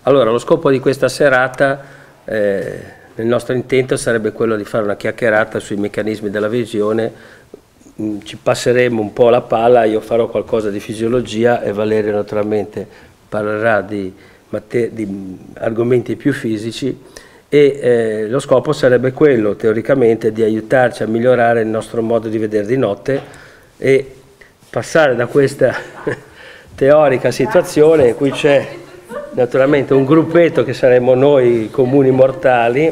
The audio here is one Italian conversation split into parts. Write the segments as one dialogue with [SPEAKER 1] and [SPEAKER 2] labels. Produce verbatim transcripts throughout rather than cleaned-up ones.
[SPEAKER 1] Allora, lo scopo di questa serata, eh, il nostro intento sarebbe quello di fare una chiacchierata sui meccanismi della visione. Mm, ci passeremo un po' la palla, io farò qualcosa di fisiologia e Valerio naturalmente parlerà di, di argomenti più fisici e eh, lo scopo sarebbe quello, teoricamente, di aiutarci a migliorare il nostro modo di vedere di notte e passare da questa teorica situazione in cui c'è naturalmente un gruppetto che saremmo noi comuni mortali,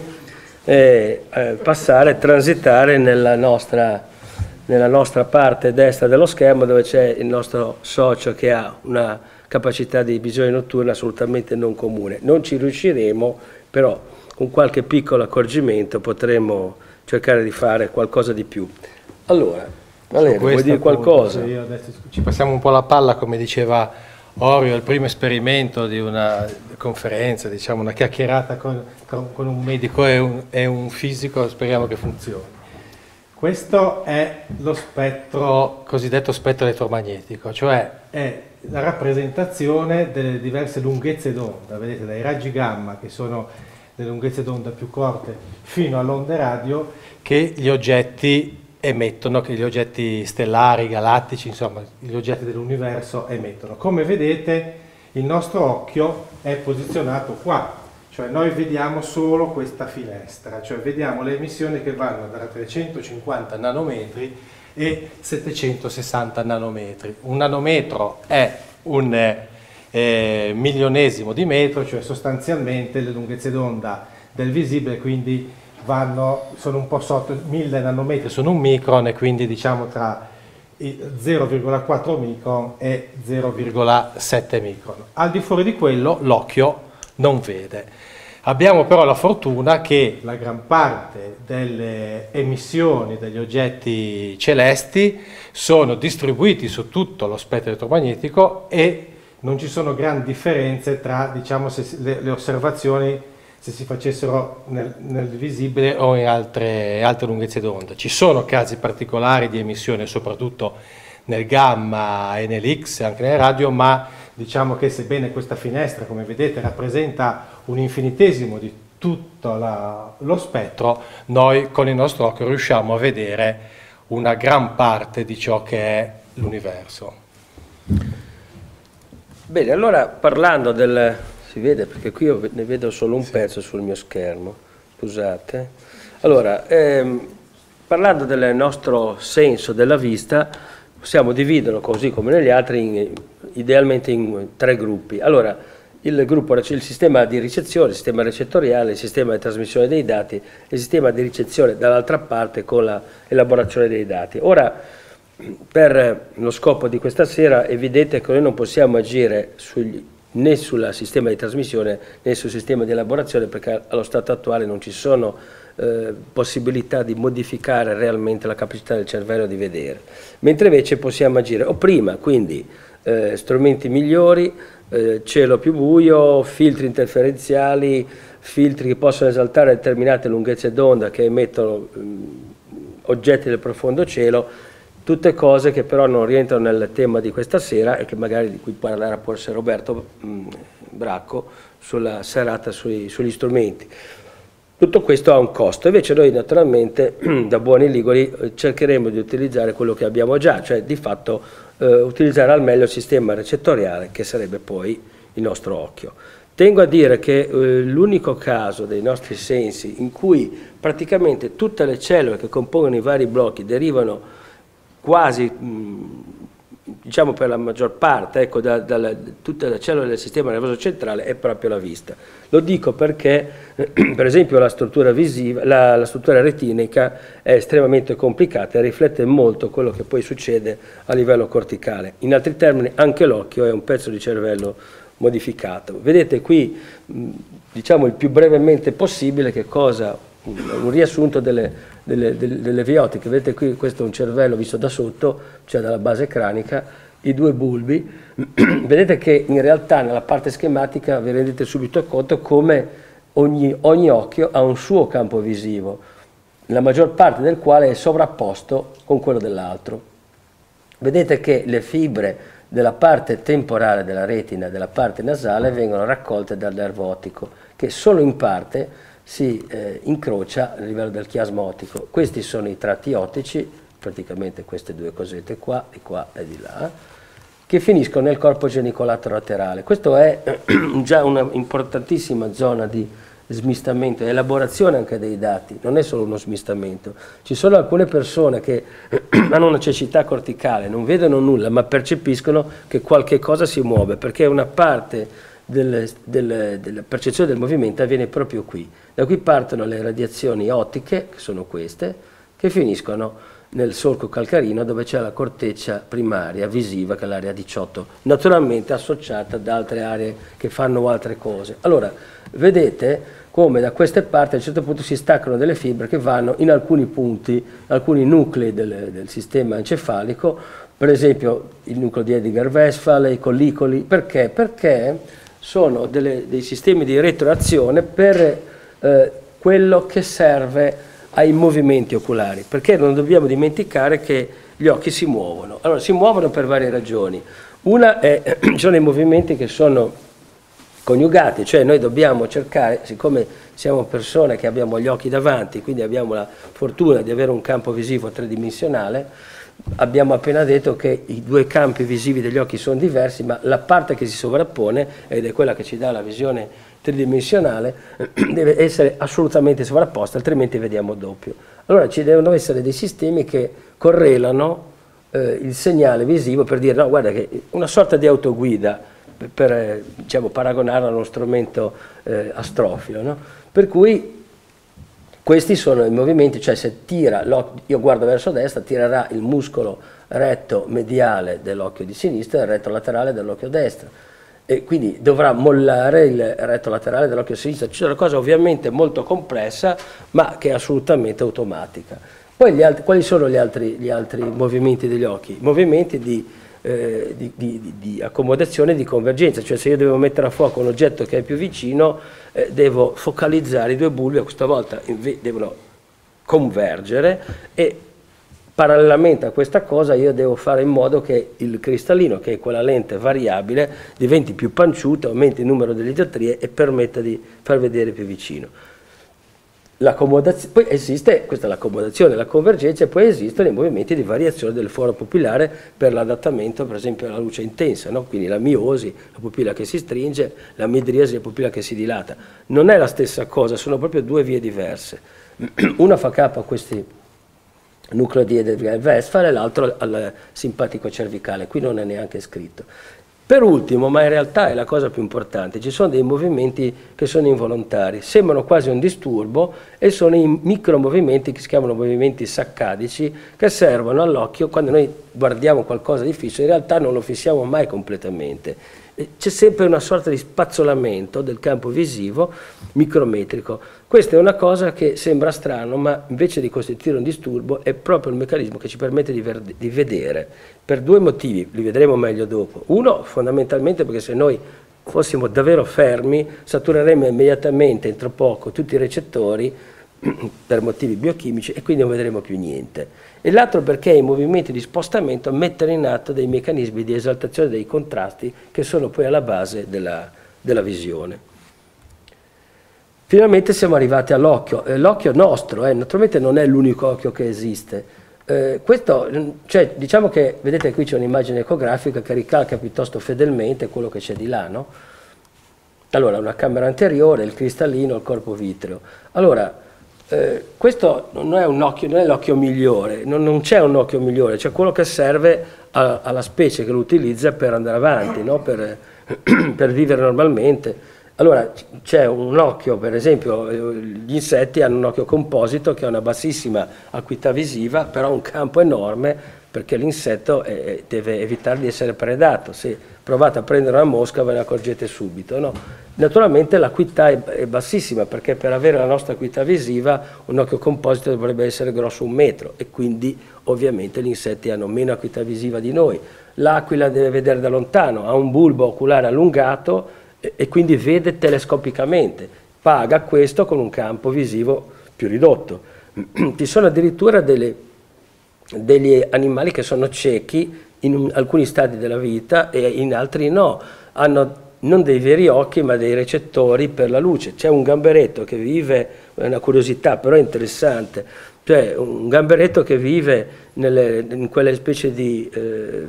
[SPEAKER 1] e eh, passare, transitare nella nostra, nella nostra parte destra dello schermo dove c'è il nostro socio che ha una capacità di visione notturna assolutamente non comune. Non ci riusciremo, però con qualche piccolo accorgimento potremo cercare di fare qualcosa di più. Allora, Valerio, vuoi dire qualcosa?
[SPEAKER 2] Io adesso ci passiamo un po' la palla, come diceva Orio, il primo esperimento di una conferenza, diciamo una chiacchierata con, con un medico e un, e un fisico, speriamo che funzioni. Questo è lo spettro, cosiddetto spettro elettromagnetico, cioè è la rappresentazione delle diverse lunghezze d'onda, vedete, dai raggi gamma, che sono le lunghezze d'onda più corte, fino alle onde radio che gli oggetti emettono, che gli oggetti stellari, galattici, insomma gli oggetti dell'universo emettono. Come vedete il nostro occhio è posizionato qua, cioè noi vediamo solo questa finestra, cioè vediamo le emissioni che vanno da trecentocinquanta nanometri e settecentosessanta nanometri. Un nanometro è un eh, milionesimo di metro, cioè sostanzialmente le lunghezze d'onda del visibile, quindi vanno, sono un po' sotto mille nanometri, sono un micron, e quindi diciamo tra zero virgola quattro micron e zero virgola sette micron. Al di fuori di quello l'occhio non vede. Abbiamo però la fortuna che la gran parte delle emissioni degli oggetti celesti sono distribuiti su tutto lo spettro elettromagnetico e non ci sono grandi differenze tra, diciamo, se, le, le osservazioni se si facessero nel, nel visibile o in altre, altre lunghezze d'onda. Ci sono casi particolari di emissione, soprattutto nel gamma e nell'X, anche nel radio, ma diciamo che sebbene questa finestra, come vedete, rappresenta un infinitesimo di tutto la, lo spettro, noi con il nostro occhio riusciamo a vedere una gran parte di ciò che è l'universo.
[SPEAKER 1] Bene, allora parlando del... si vede perché qui io ne vedo solo un sì. pezzo sul mio schermo, scusate. Allora, ehm, parlando del nostro senso della vista, possiamo dividerlo così come negli altri, in, idealmente in tre gruppi. Allora, il gruppo, il sistema di ricezione, il sistema recettoriale, il sistema di trasmissione dei dati e il sistema di ricezione dall'altra parte con l'elaborazione dei dati. Ora, per lo scopo di questa sera, è evidente che noi non possiamo agire sugli né sul sistema di trasmissione né sul sistema di elaborazione, perché allo stato attuale non ci sono eh, possibilità di modificare realmente la capacità del cervello di vedere, mentre invece possiamo agire o prima, quindi eh, strumenti migliori, eh, cielo più buio, filtri interferenziali, filtri che possono esaltare determinate lunghezze d'onda che emettono mh, oggetti del profondo cielo. Tutte cose che però non rientrano nel tema di questa sera e che magari di cui parlerà forse Roberto mh, Bracco sulla serata sui, sugli strumenti. Tutto questo ha un costo, invece noi naturalmente da buoni liguri cercheremo di utilizzare quello che abbiamo già, cioè di fatto eh, utilizzare al meglio il sistema recettoriale che sarebbe poi il nostro occhio. Tengo a dire che eh, l'unico caso dei nostri sensi in cui praticamente tutte le cellule che compongono i vari blocchi derivano quasi, diciamo per la maggior parte, ecco, da, da tutte le cellule del sistema nervoso centrale è proprio la vista. Lo dico perché, per esempio, la struttura visiva, la, la struttura retinica è estremamente complicata e riflette molto quello che poi succede a livello corticale. In altri termini, anche l'occhio è un pezzo di cervello modificato. Vedete qui, diciamo il più brevemente possibile, che cosa, un riassunto delle Delle, delle, delle vie ottiche. Vedete qui, questo è un cervello visto da sotto, cioè dalla base cranica, i due bulbi. Vedete che in realtà nella parte schematica vi rendete subito conto come ogni, ogni occhio ha un suo campo visivo, la maggior parte del quale è sovrapposto con quello dell'altro. Vedete che le fibre della parte temporale della retina e della parte nasale vengono raccolte dal nervo ottico, che solo in parte si eh, incrocia a livello del chiasma ottico. Questi sono i tratti ottici, praticamente queste due cosette qua, di qua e di là, che finiscono nel corpo genicolato laterale. Questo è già una importantissima zona di smistamento, elaborazione anche dei dati, non è solo uno smistamento. Ci sono alcune persone che hanno una cecità corticale, non vedono nulla, ma percepiscono che qualche cosa si muove, perché una parte del, del, della percezione del movimento avviene proprio qui. Da qui partono le radiazioni ottiche, che sono queste, che finiscono nel solco calcarino dove c'è la corteccia primaria visiva, che è l'area diciotto, naturalmente associata ad altre aree che fanno altre cose. Allora, vedete come da queste parti a un certo punto si staccano delle fibre che vanno in alcuni punti, alcuni nuclei del, del sistema encefalico, per esempio il nucleo di Edgar-Westphal, i collicoli. Perché? Perché sono delle, dei sistemi di retroazione per eh, quello che serve ai movimenti oculari, perché non dobbiamo dimenticare che gli occhi si muovono. Allora, si muovono per varie ragioni. Una è, ci sono dei movimenti che sono coniugati, cioè noi dobbiamo cercare, siccome siamo persone che abbiamo gli occhi davanti, quindi abbiamo la fortuna di avere un campo visivo tridimensionale, abbiamo appena detto che i due campi visivi degli occhi sono diversi, ma la parte che si sovrappone, ed è quella che ci dà la visione tridimensionale, deve essere assolutamente sovrapposta, altrimenti vediamo doppio. Allora ci devono essere dei sistemi che correlano eh, il segnale visivo per dire no, guarda che una sorta di autoguida, per, per eh, diciamo, paragonarlo a uno strumento eh, astrofilo, no? Per cui questi sono i movimenti, cioè se tira, io guardo verso destra, tirerà il muscolo retto mediale dell'occhio di sinistra e il retto laterale dell'occhio destro. E quindi dovrà mollare il retto laterale dell'occhio sinistro. C'è una cosa ovviamente molto complessa, ma che è assolutamente automatica. Poi gli altri, quali sono gli altri, gli altri movimenti degli occhi? Movimenti di, eh, di, di, di accomodazione e di convergenza, cioè se io devo mettere a fuoco un oggetto che è più vicino, eh, devo focalizzare i due bulbi, questa volta devono convergere e parallelamente a questa cosa io devo fare in modo che il cristallino, che è quella lente variabile, diventi più panciuto, aumenti il numero delle dioptrie e permetta di far vedere più vicino. Poi esiste, questa è l'accomodazione, la convergenza, e poi esistono i movimenti di variazione del foro pupillare per l'adattamento per esempio alla luce intensa, no? Quindi la miosi, la pupilla che si stringe, la midriasi, la pupilla che si dilata. Non è la stessa cosa, sono proprio due vie diverse. Una fa capo a questi nucleo di Edgar-Westphal e l'altro al simpatico cervicale, qui non è neanche scritto. Per ultimo, ma in realtà è la cosa più importante, ci sono dei movimenti che sono involontari, sembrano quasi un disturbo e sono i micromovimenti che si chiamano movimenti saccadici, che servono all'occhio quando noi guardiamo qualcosa di fisso, in realtà non lo fissiamo mai completamente. C'è sempre una sorta di spazzolamento del campo visivo micrometrico. Questa è una cosa che sembra strano, ma invece di costituire un disturbo è proprio il meccanismo che ci permette di, di vedere, per due motivi, li vedremo meglio dopo. Uno, fondamentalmente perché se noi fossimo davvero fermi, satureremmo immediatamente entro poco tutti i recettori per motivi biochimici e quindi non vedremo più niente. E l'altro perché i movimenti di spostamento mettono in atto dei meccanismi di esaltazione dei contrasti che sono poi alla base della, della visione. Finalmente siamo arrivati all'occhio. Eh, l'occhio nostro, eh, naturalmente non è l'unico occhio che esiste. Eh, questo, cioè, diciamo che, vedete qui c'è un'immagine ecografica che ricalca piuttosto fedelmente quello che c'è di là, no? Allora, una camera anteriore, il cristallino, il corpo vitreo. Allora, Eh, questo non è un occhio, non è l'occhio migliore, non, non c'è un occhio migliore, c'è quello che serve a, alla specie che lo utilizza per andare avanti, no? per, per vivere normalmente. Allora c'è un occhio, per esempio, gli insetti hanno un occhio composito che ha una bassissima acuità visiva, però un campo enorme perché l'insetto eh, deve evitare di essere predato. Se provate a prendere una mosca ve ne accorgete subito, no? Naturalmente l'acuità è, è bassissima perché per avere la nostra acuità visiva un occhio composito dovrebbe essere grosso un metro e quindi ovviamente gli insetti hanno meno acuità visiva di noi. L'aquila deve vedere da lontano, ha un bulbo oculare allungato e, e quindi vede telescopicamente, paga questo con un campo visivo più ridotto. Ci sono addirittura delle, degli animali che sono ciechi in un, alcuni stadi della vita e in altri no, hanno non dei veri occhi ma dei recettori per la luce. C'è un gamberetto che vive, è una curiosità però interessante, cioè un gamberetto che vive nelle, in quelle specie di eh,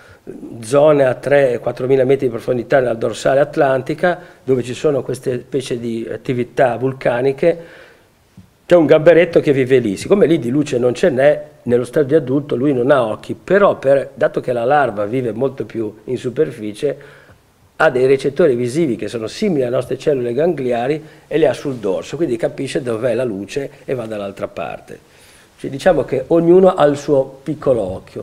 [SPEAKER 1] zone a tre quattro mila metri di profondità nella dorsale atlantica, dove ci sono queste specie di attività vulcaniche. C'è un gamberetto che vive lì, siccome lì di luce non ce n'è, nello stadio adulto lui non ha occhi, però per, dato che la larva vive molto più in superficie, ha dei recettori visivi che sono simili alle nostre cellule gangliari e li ha sul dorso, quindi capisce dov'è la luce e va dall'altra parte. Cioè, diciamo che ognuno ha il suo piccolo occhio.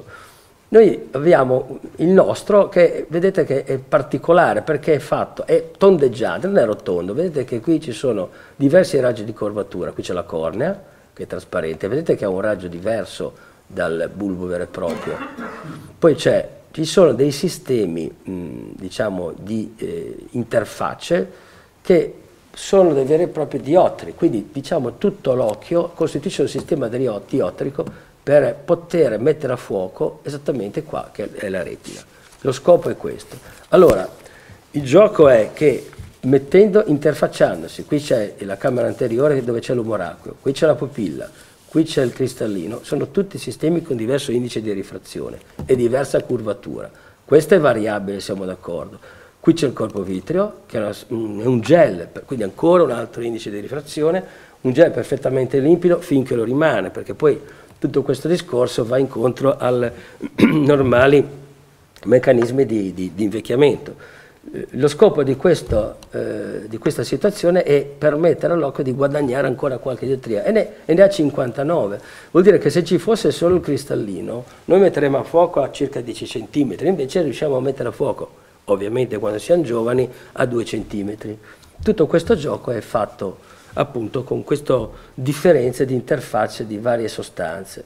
[SPEAKER 1] Noi abbiamo il nostro che vedete che è particolare perché è fatto, è tondeggiante, non è rotondo, vedete che qui ci sono diversi raggi di curvatura, qui c'è la cornea che è trasparente, vedete che ha un raggio diverso dal bulbo vero e proprio, poi c'è ci sono dei sistemi, mh, diciamo, di eh, interfacce che sono dei veri e propri diottri, quindi diciamo tutto l'occhio costituisce un sistema diottrico per poter mettere a fuoco esattamente qua, che è la retina. Lo scopo è questo. Allora, il gioco è che mettendo, interfacciandosi, qui c'è la camera anteriore dove c'è l'umoracqueo, qui c'è la pupilla, qui c'è il cristallino, sono tutti sistemi con diverso indice di rifrazione e diversa curvatura. Questa è variabile, siamo d'accordo. Qui c'è il corpo vitreo, che è, una, un, è un gel, quindi ancora un altro indice di rifrazione, un gel perfettamente limpido finché lo rimane, perché poi tutto questo discorso va incontro ai normali meccanismi di, di, di invecchiamento. Lo scopo di, questo, eh, di questa situazione è permettere all'occhio di guadagnare ancora qualche dioptria e ne, e ne ha cinquantanove. Vuol dire che se ci fosse solo il cristallino noi metteremo a fuoco a circa dieci centimetri, invece riusciamo a mettere a fuoco, ovviamente quando siamo giovani, a due centimetri. Tutto questo gioco è fatto appunto con queste differenze di interfacce di varie sostanze.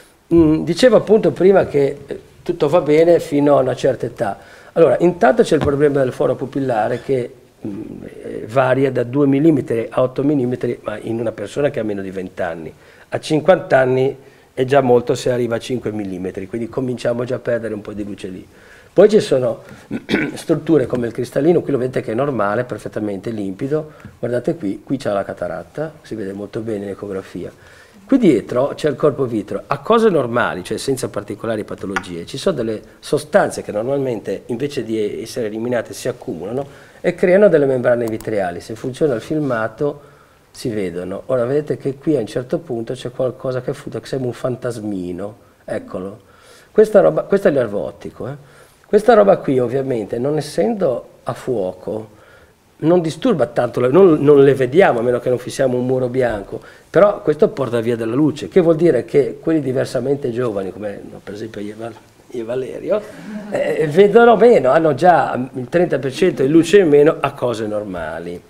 [SPEAKER 1] Mm, dicevo appunto prima che tutto va bene fino a una certa età. Allora, intanto c'è il problema del foro pupillare che mh, varia da due millimetri a otto millimetri, ma in una persona che ha meno di venti anni. A cinquanta anni è già molto se arriva a cinque millimetri, quindi cominciamo già a perdere un po' di luce lì. Poi ci sono strutture come il cristallino, qui lo vedete che è normale, perfettamente limpido, guardate qui, qui c'è la cataratta, si vede molto bene in ecografia. Qui dietro c'è il corpo vitreo, a cose normali, cioè senza particolari patologie, ci sono delle sostanze che normalmente invece di essere eliminate si accumulano e creano delle membrane vitreali. Se funziona il filmato si vedono. Ora vedete che qui a un certo punto c'è qualcosa che flutua, che sembra un fantasmino, eccolo. Questa roba, questo è il nervo ottico. Eh? Questa roba qui ovviamente, non essendo a fuoco, non disturba tanto, non, non le vediamo a meno che non fissiamo un muro bianco, però questo porta via della luce, che vuol dire che quelli diversamente giovani, come no, per esempio io e Valerio, eh, vedono meno, hanno già il trenta per cento di luce in meno a cose normali.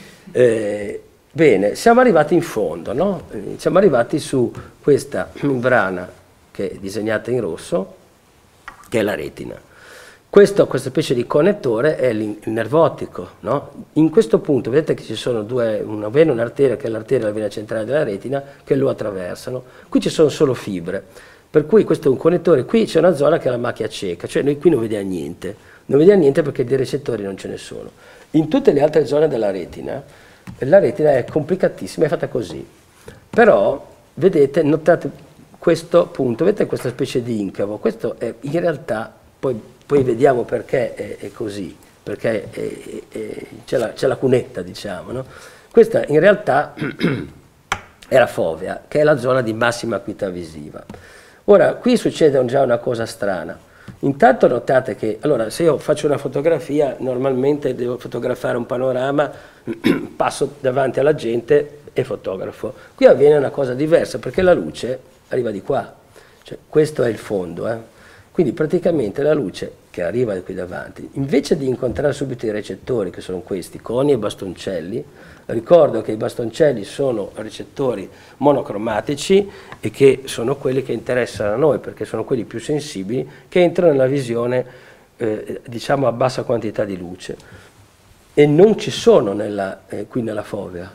[SPEAKER 1] Eh, bene, siamo arrivati in fondo, no? Siamo arrivati su questa membrana che è disegnata in rosso, che è la retina. Questo, questa specie di connettore è il nervo ottico, no? In questo punto vedete che ci sono due, una vena e un'arteria, che è l'arteria e la vena centrale della retina, che lo attraversano. Qui ci sono solo fibre, per cui questo è un connettore. Qui c'è una zona che è la macchia cieca, cioè noi qui non vediamo niente, non vediamo niente perché dei recettori non ce ne sono. In tutte le altre zone della retina, la retina è complicatissima, è fatta così. Però, vedete, notate questo punto, vedete questa specie di incavo, questo è in realtà, poi Poi vediamo perché è, è così, perché c'è la, la cunetta, diciamo. No? Questa in realtà è la fovea, che è la zona di massima acuità visiva. Ora, qui succede già una cosa strana. Intanto notate che, allora, se io faccio una fotografia, normalmente devo fotografare un panorama, passo davanti alla gente e fotografo. Qui avviene una cosa diversa, perché la luce arriva di qua. Cioè, questo è il fondo, eh? Quindi praticamente la luce che arriva qui davanti, invece di incontrare subito i recettori, che sono questi, coni e bastoncelli, ricordo che i bastoncelli sono recettori monocromatici e che sono quelli che interessano a noi, perché sono quelli più sensibili, che entrano nella visione, eh, diciamo, a bassa quantità di luce. E non ci sono nella, eh, qui nella fovea.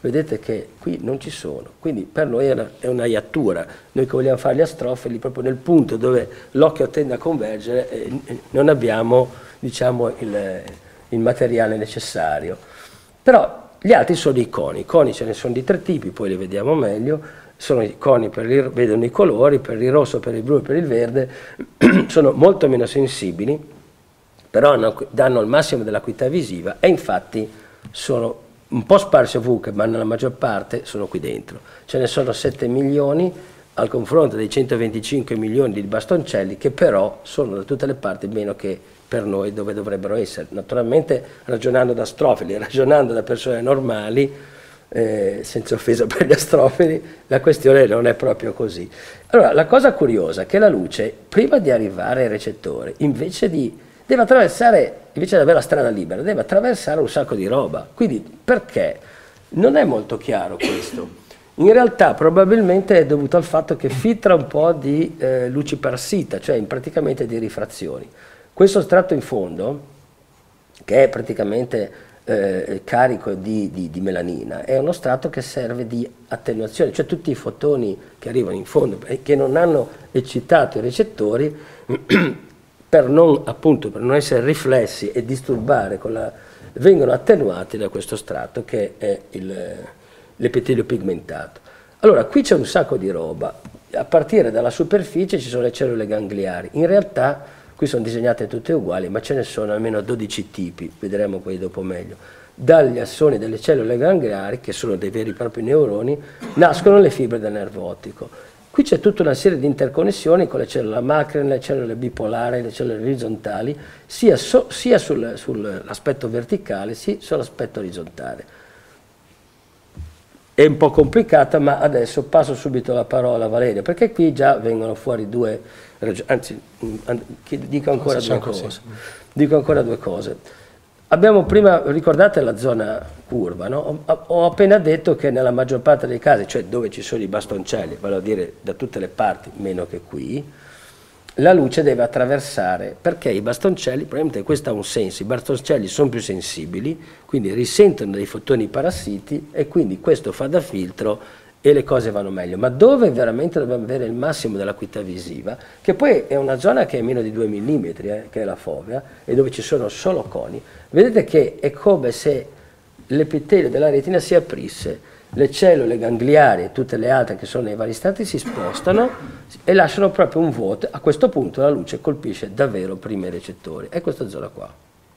[SPEAKER 1] vedete che qui non ci sono, quindi per noi è una, è una iattura. Noi che vogliamo fare gli astrofili, proprio nel punto dove l'occhio tende a convergere, eh, non abbiamo, diciamo, il, il materiale necessario. Però gli altri sono i coni. I coni ce ne sono di tre tipi, poi li vediamo meglio. Sono i coni, per il, vedono i colori, per il rosso, per il blu e per il verde, sono molto meno sensibili, però hanno, danno il massimo dell'acuità visiva e infatti sono un po' sparsi ovunque, ma nella maggior parte sono qui dentro. Ce ne sono sette milioni al confronto dei centoventicinque milioni di bastoncelli, che però sono da tutte le parti meno che per noi dove dovrebbero essere. Naturalmente ragionando da astrofili, ragionando da persone normali, eh, senza offesa per gli astrofili, la questione non è proprio così. Allora, la cosa curiosa è che la luce, prima di arrivare ai recettori, invece di deve attraversare, invece di avere la strada libera, deve attraversare un sacco di roba. Quindi perché? Non è molto chiaro questo. In realtà probabilmente è dovuto al fatto che filtra un po' di eh, luci parassita, cioè in praticamente di rifrazioni. Questo strato in fondo, che è praticamente eh, carico di, di, di melanina, è uno strato che serve di attenuazione, cioè tutti i fotoni che arrivano in fondo e che non hanno eccitato i recettori, per non, appunto, per non essere riflessi e disturbare, con la, vengono attenuati da questo strato che è l'epitelio pigmentato. Allora, qui c'è un sacco di roba. A partire dalla superficie ci sono le cellule gangliari. In realtà, qui sono disegnate tutte uguali, ma ce ne sono almeno dodici tipi, vedremo poi dopo meglio. Dagli assoni delle cellule gangliari, che sono dei veri e propri neuroni, nascono le fibre del nervo ottico. Qui c'è tutta una serie di interconnessioni con le cellule macrine, le cellule bipolari, le cellule orizzontali, sia, so, sia sull'aspetto sul verticale sia sull'aspetto orizzontale. È un po' complicata, ma adesso passo subito la parola a Valerio, perché qui già vengono fuori due, anzi, dico ancora due cose. Dico ancora due cose. Abbiamo prima, ricordate la zona curva, no? Ho, ho appena detto che nella maggior parte dei casi, cioè dove ci sono i bastoncelli, vale a dire da tutte le parti, meno che qui, la luce deve attraversare, perché i bastoncelli, probabilmente questo ha un senso, i bastoncelli sono più sensibili, quindi risentono dei fotoni parassiti e quindi questo fa da filtro e le cose vanno meglio. Ma dove veramente dobbiamo avere il massimo dell'acuità visiva, che poi è una zona che è meno di due millimetri, eh, che è la fovea, e dove ci sono solo coni, vedete che è come se l'epitelio della retina si aprisse, le cellule gangliari e tutte le altre che sono nei vari stati si spostano e lasciano proprio un vuoto. A questo punto la luce colpisce davvero prima i recettori, è questa zona qua.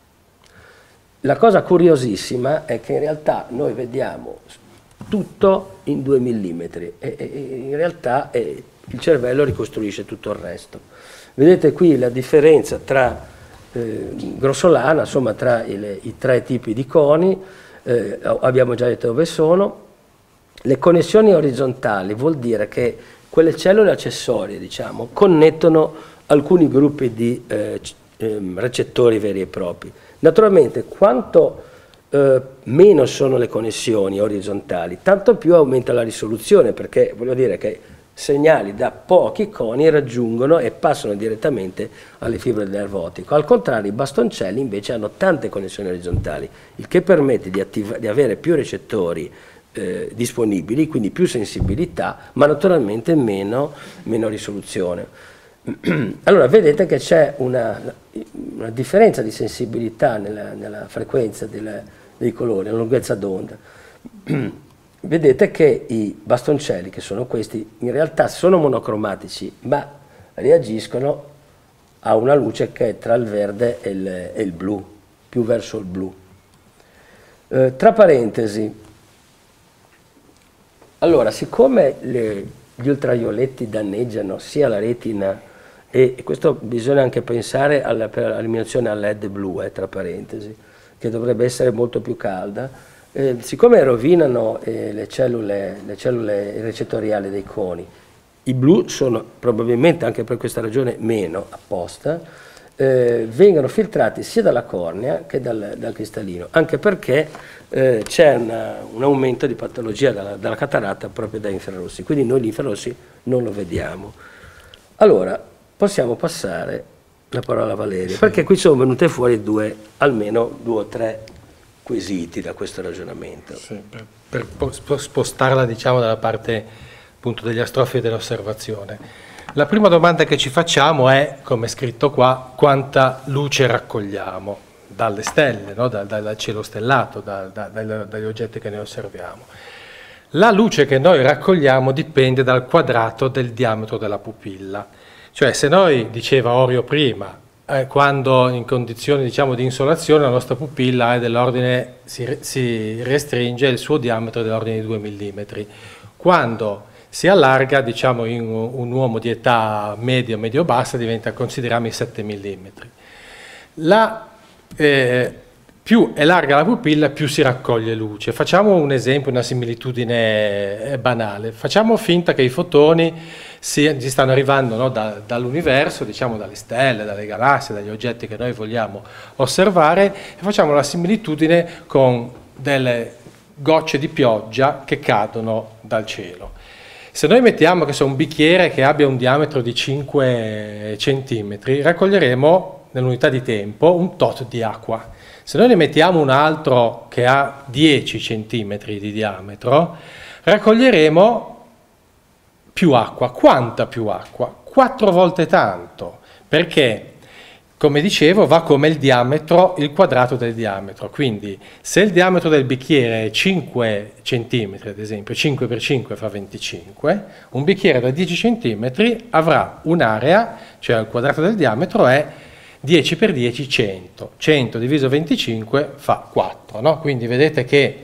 [SPEAKER 1] La cosa curiosissima è che in realtà noi vediamo tutto in due millimetri e, e in realtà eh, il cervello ricostruisce tutto il resto. Vedete qui la differenza tra eh, grossolana, insomma tra il, i tre tipi di coni, eh, abbiamo già detto dove sono. Le connessioni orizzontali vuol dire che quelle cellule accessorie, diciamo, connettono alcuni gruppi di eh, recettori veri e propri. Naturalmente quanto Uh, meno sono le connessioni orizzontali, tanto più aumenta la risoluzione, perché voglio dire che segnali da pochi coni raggiungono e passano direttamente alle fibre del nervo ottico. Al contrario, i bastoncelli invece hanno tante connessioni orizzontali, il che permette di, di avere più recettori eh, disponibili, quindi più sensibilità, ma naturalmente meno, meno risoluzione. Allora vedete che c'è una, una differenza di sensibilità nella, nella frequenza della, dei colori, nella lunghezza d'onda. Vedete che i bastoncelli, che sono questi, in realtà sono monocromatici, ma reagiscono a una luce che è tra il verde e il, e il blu, più verso il blu. Eh, tra parentesi, allora, siccome le, gli ultravioletti danneggiano sia la retina, e questo bisogna anche pensare all'illuminazione a led blu, eh, tra parentesi, che dovrebbe essere molto più calda, eh, siccome rovinano eh, le cellule, le cellule recettoriali dei coni, i blu sono probabilmente anche per questa ragione meno apposta, eh, vengono filtrati sia dalla cornea che dal, dal cristallino, anche perché eh, c'è un aumento di patologia dalla, dalla cataratta proprio dai infrarossi, quindi noi gli infrarossi non lo vediamo. Allora, possiamo passare la parola a Valerio, sì, perché qui sono venute fuori due, almeno due o tre quesiti da questo ragionamento.
[SPEAKER 2] Sì, per spostarla, diciamo, dalla parte appunto degli astrofi dell'osservazione. La prima domanda che ci facciamo è, come è scritto qua, quanta luce raccogliamo dalle stelle, no? dal, dal cielo stellato, da, da, dagli oggetti che noi osserviamo. La luce che noi raccogliamo dipende dal quadrato del diametro della pupilla. Cioè, se noi, diceva Orio prima, eh, quando in condizioni, diciamo, di insolazione la nostra pupilla è dell'ordine, si, si restringe, il suo diametro è dell'ordine di due millimetri. Quando si allarga, diciamo, in un uomo di età medio, medio-bassa, diventa, consideriamo, i sette millimetri. La, eh, più è larga la pupilla, più si raccoglie luce. Facciamo un esempio, una similitudine banale. Facciamo finta che i fotoni si, si stanno arrivando, no, da, dall'universo, diciamo dalle stelle, dalle galassie, dagli oggetti che noi vogliamo osservare, e facciamo la similitudine con delle gocce di pioggia che cadono dal cielo. Se noi mettiamo che sia un bicchiere che abbia un diametro di cinque centimetri, raccoglieremo nell'unità di tempo un tot di acqua. Se noi ne mettiamo un altro che ha dieci centimetri di diametro, raccoglieremo più acqua. Quanta più acqua? Quattro volte tanto, perché, come dicevo, va come il diametro, il quadrato del diametro. Quindi, se il diametro del bicchiere è cinque centimetri, ad esempio, cinque per cinque fa venticinque, un bicchiere da dieci centimetri avrà un'area, cioè il quadrato del diametro è dieci per dieci, cento. cento diviso venticinque fa quattro, no? Quindi vedete che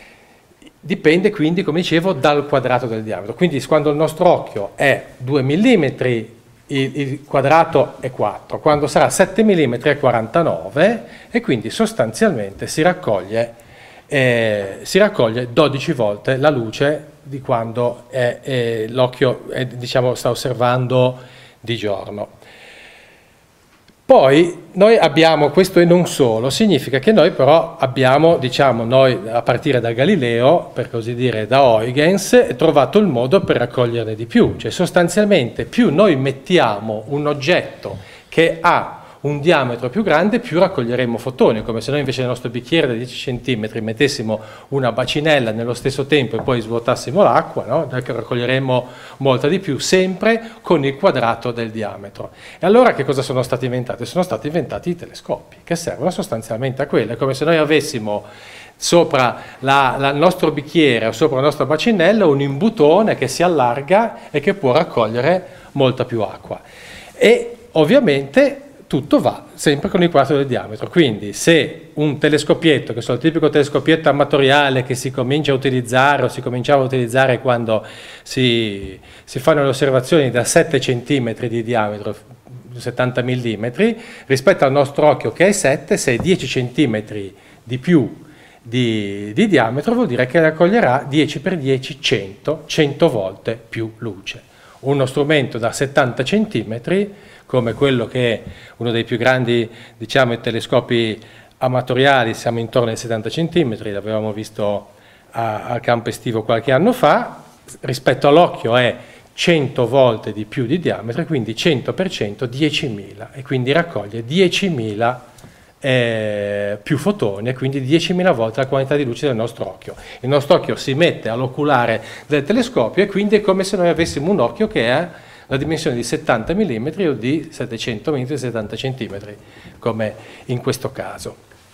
[SPEAKER 2] dipende, quindi, come dicevo, dal quadrato del diametro. Quindi quando il nostro occhio è due millimetri, il, il quadrato è quattro, quando sarà sette millimetri è quarantanove, e quindi sostanzialmente si raccoglie, eh, si raccoglie dodici volte la luce di quando l'occhio diciamo, sta osservando di giorno. Poi noi abbiamo questo, e non solo, significa che noi però abbiamo, diciamo, noi a partire da Galileo, per così dire da Huygens, trovato il modo per raccoglierne di più. Cioè sostanzialmente più noi mettiamo un oggetto che ha un diametro più grande, più raccoglieremo fotoni, come se noi invece nel nostro bicchiere da dieci centimetri mettessimo una bacinella nello stesso tempo e poi svuotassimo l'acqua, no? Raccoglieremo molta di più, sempre con il quadrato del diametro. E allora che cosa sono stati inventati? Sono stati inventati i telescopi, che servono sostanzialmente a quello. È come se noi avessimo sopra la, la, il nostro bicchiere o sopra la nostra bacinella un imbutone che si allarga e che può raccogliere molta più acqua. E ovviamente tutto va sempre con il quadrato del diametro, quindi se un telescopietto, che è il tipico telescopietto amatoriale che si comincia a utilizzare o si cominciava a utilizzare quando si, si fanno le osservazioni da sette centimetri di diametro, settanta millimetri, rispetto al nostro occhio che è sette, se è dieci centimetri di più di, di diametro vuol dire che raccoglierà dieci per dieci, cento, cento volte più luce. Uno strumento da settanta centimetri, come quello che è uno dei più grandi, diciamo, telescopi amatoriali, siamo intorno ai settanta centimetri, l'avevamo visto a, al campo estivo qualche anno fa, rispetto all'occhio è cento volte di più di diametro, quindi cento per cento diecimila, e quindi raccoglie diecimila eh, più fotoni, e quindi diecimila volte la quantità di luce del nostro occhio. Il nostro occhio si mette all'oculare del telescopio e quindi è come se noi avessimo un occhio che è la dimensione di settanta millimetri o di settecento millimetri, settanta centimetri, come in questo caso.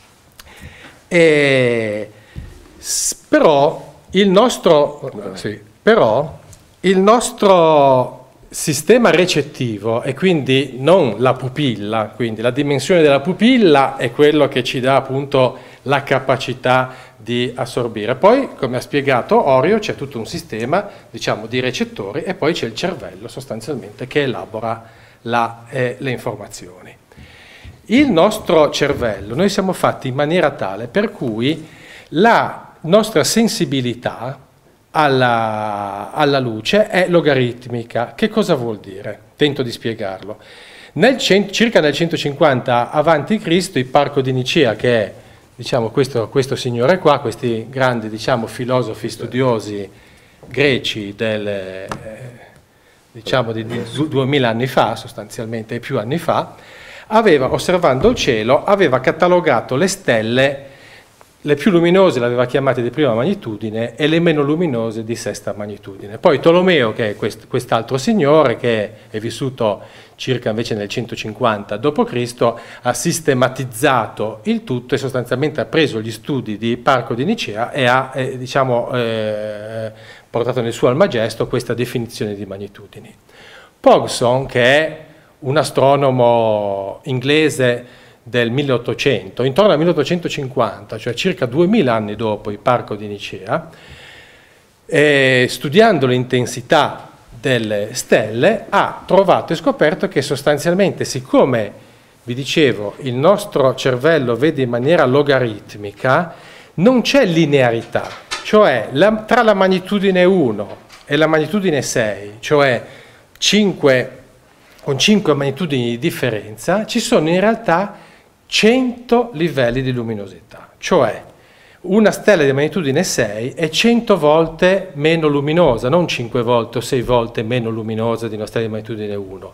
[SPEAKER 2] E, però, il nostro, sì, però il nostro sistema recettivo, e quindi non la pupilla, quindi la dimensione della pupilla è quello che ci dà appunto la capacità di assorbire. Poi, come ha spiegato Orio, c'è tutto un sistema, diciamo, di recettori, e poi c'è il cervello sostanzialmente che elabora la, eh, le informazioni. Il nostro cervello, noi siamo fatti in maniera tale per cui la nostra sensibilità alla, alla luce è logaritmica. Che cosa vuol dire? Tento di spiegarlo. Nel cent- circa nel centocinquanta avanti Cristo, il Parco di Nicea, che è, diciamo, questo, questo signore qua, questi grandi, diciamo, filosofi studiosi greci del, eh, diciamo, di, di duemila anni fa, sostanzialmente, e più anni fa, aveva, osservando il cielo, aveva catalogato le stelle le più luminose le aveva chiamate di prima magnitudine e le meno luminose di sesta magnitudine. Poi Tolomeo, che è quest, quest'altro signore, che è vissuto circa invece nel centocinquanta dopo Cristo, ha sistematizzato il tutto e sostanzialmente ha preso gli studi di Parco di Nicea e ha eh, diciamo, eh, portato nel suo Almagesto questa definizione di magnitudini. Pogson, che è un astronomo inglese del milleottocento, intorno al milleottocentocinquanta, cioè circa duemila anni dopo il Parco di Nicea, eh, studiando l'intensità delle stelle, ha trovato e scoperto che sostanzialmente, siccome, vi dicevo, il nostro cervello vede in maniera logaritmica, non c'è linearità, cioè la, tra la magnitudine uno e la magnitudine sei, cioè cinque, con cinque magnitudini di differenza, ci sono in realtà cento livelli di luminosità, cioè una stella di magnitudine sei è cento volte meno luminosa, non cinque volte o sei volte meno luminosa di una stella di magnitudine uno.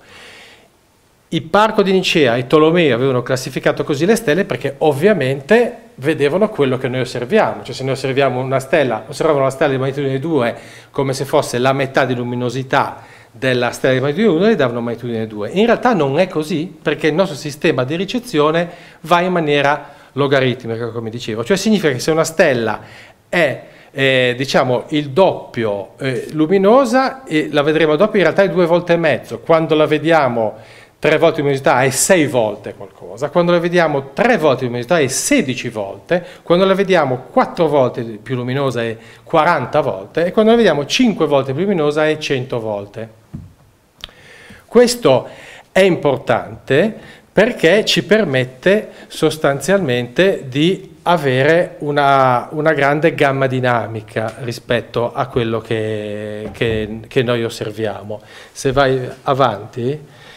[SPEAKER 2] Il Parco di Nicea e Tolomeo avevano classificato così le stelle perché ovviamente vedevano quello che noi osserviamo, cioè se noi osserviamo una stella, osservavano una stella di magnitudine due come se fosse la metà di luminosità della stella di magnitudine uno e davano magnitudine due. In realtà non è così, perché il nostro sistema di ricezione va in maniera logaritmica, come dicevo, cioè significa che se una stella è eh, diciamo il doppio eh, luminosa, e la vedremo dopo, in realtà è due volte e mezzo. Quando la vediamo tre volte di luminosità è sei volte qualcosa, quando la vediamo tre volte di luminosità è sedici volte, quando la vediamo quattro volte più luminosa è quaranta volte e quando la vediamo cinque volte più luminosa è cento volte. Questo è importante perché ci permette sostanzialmente di avere una, una grande gamma dinamica rispetto a quello che, che, che noi osserviamo. Se vai avanti,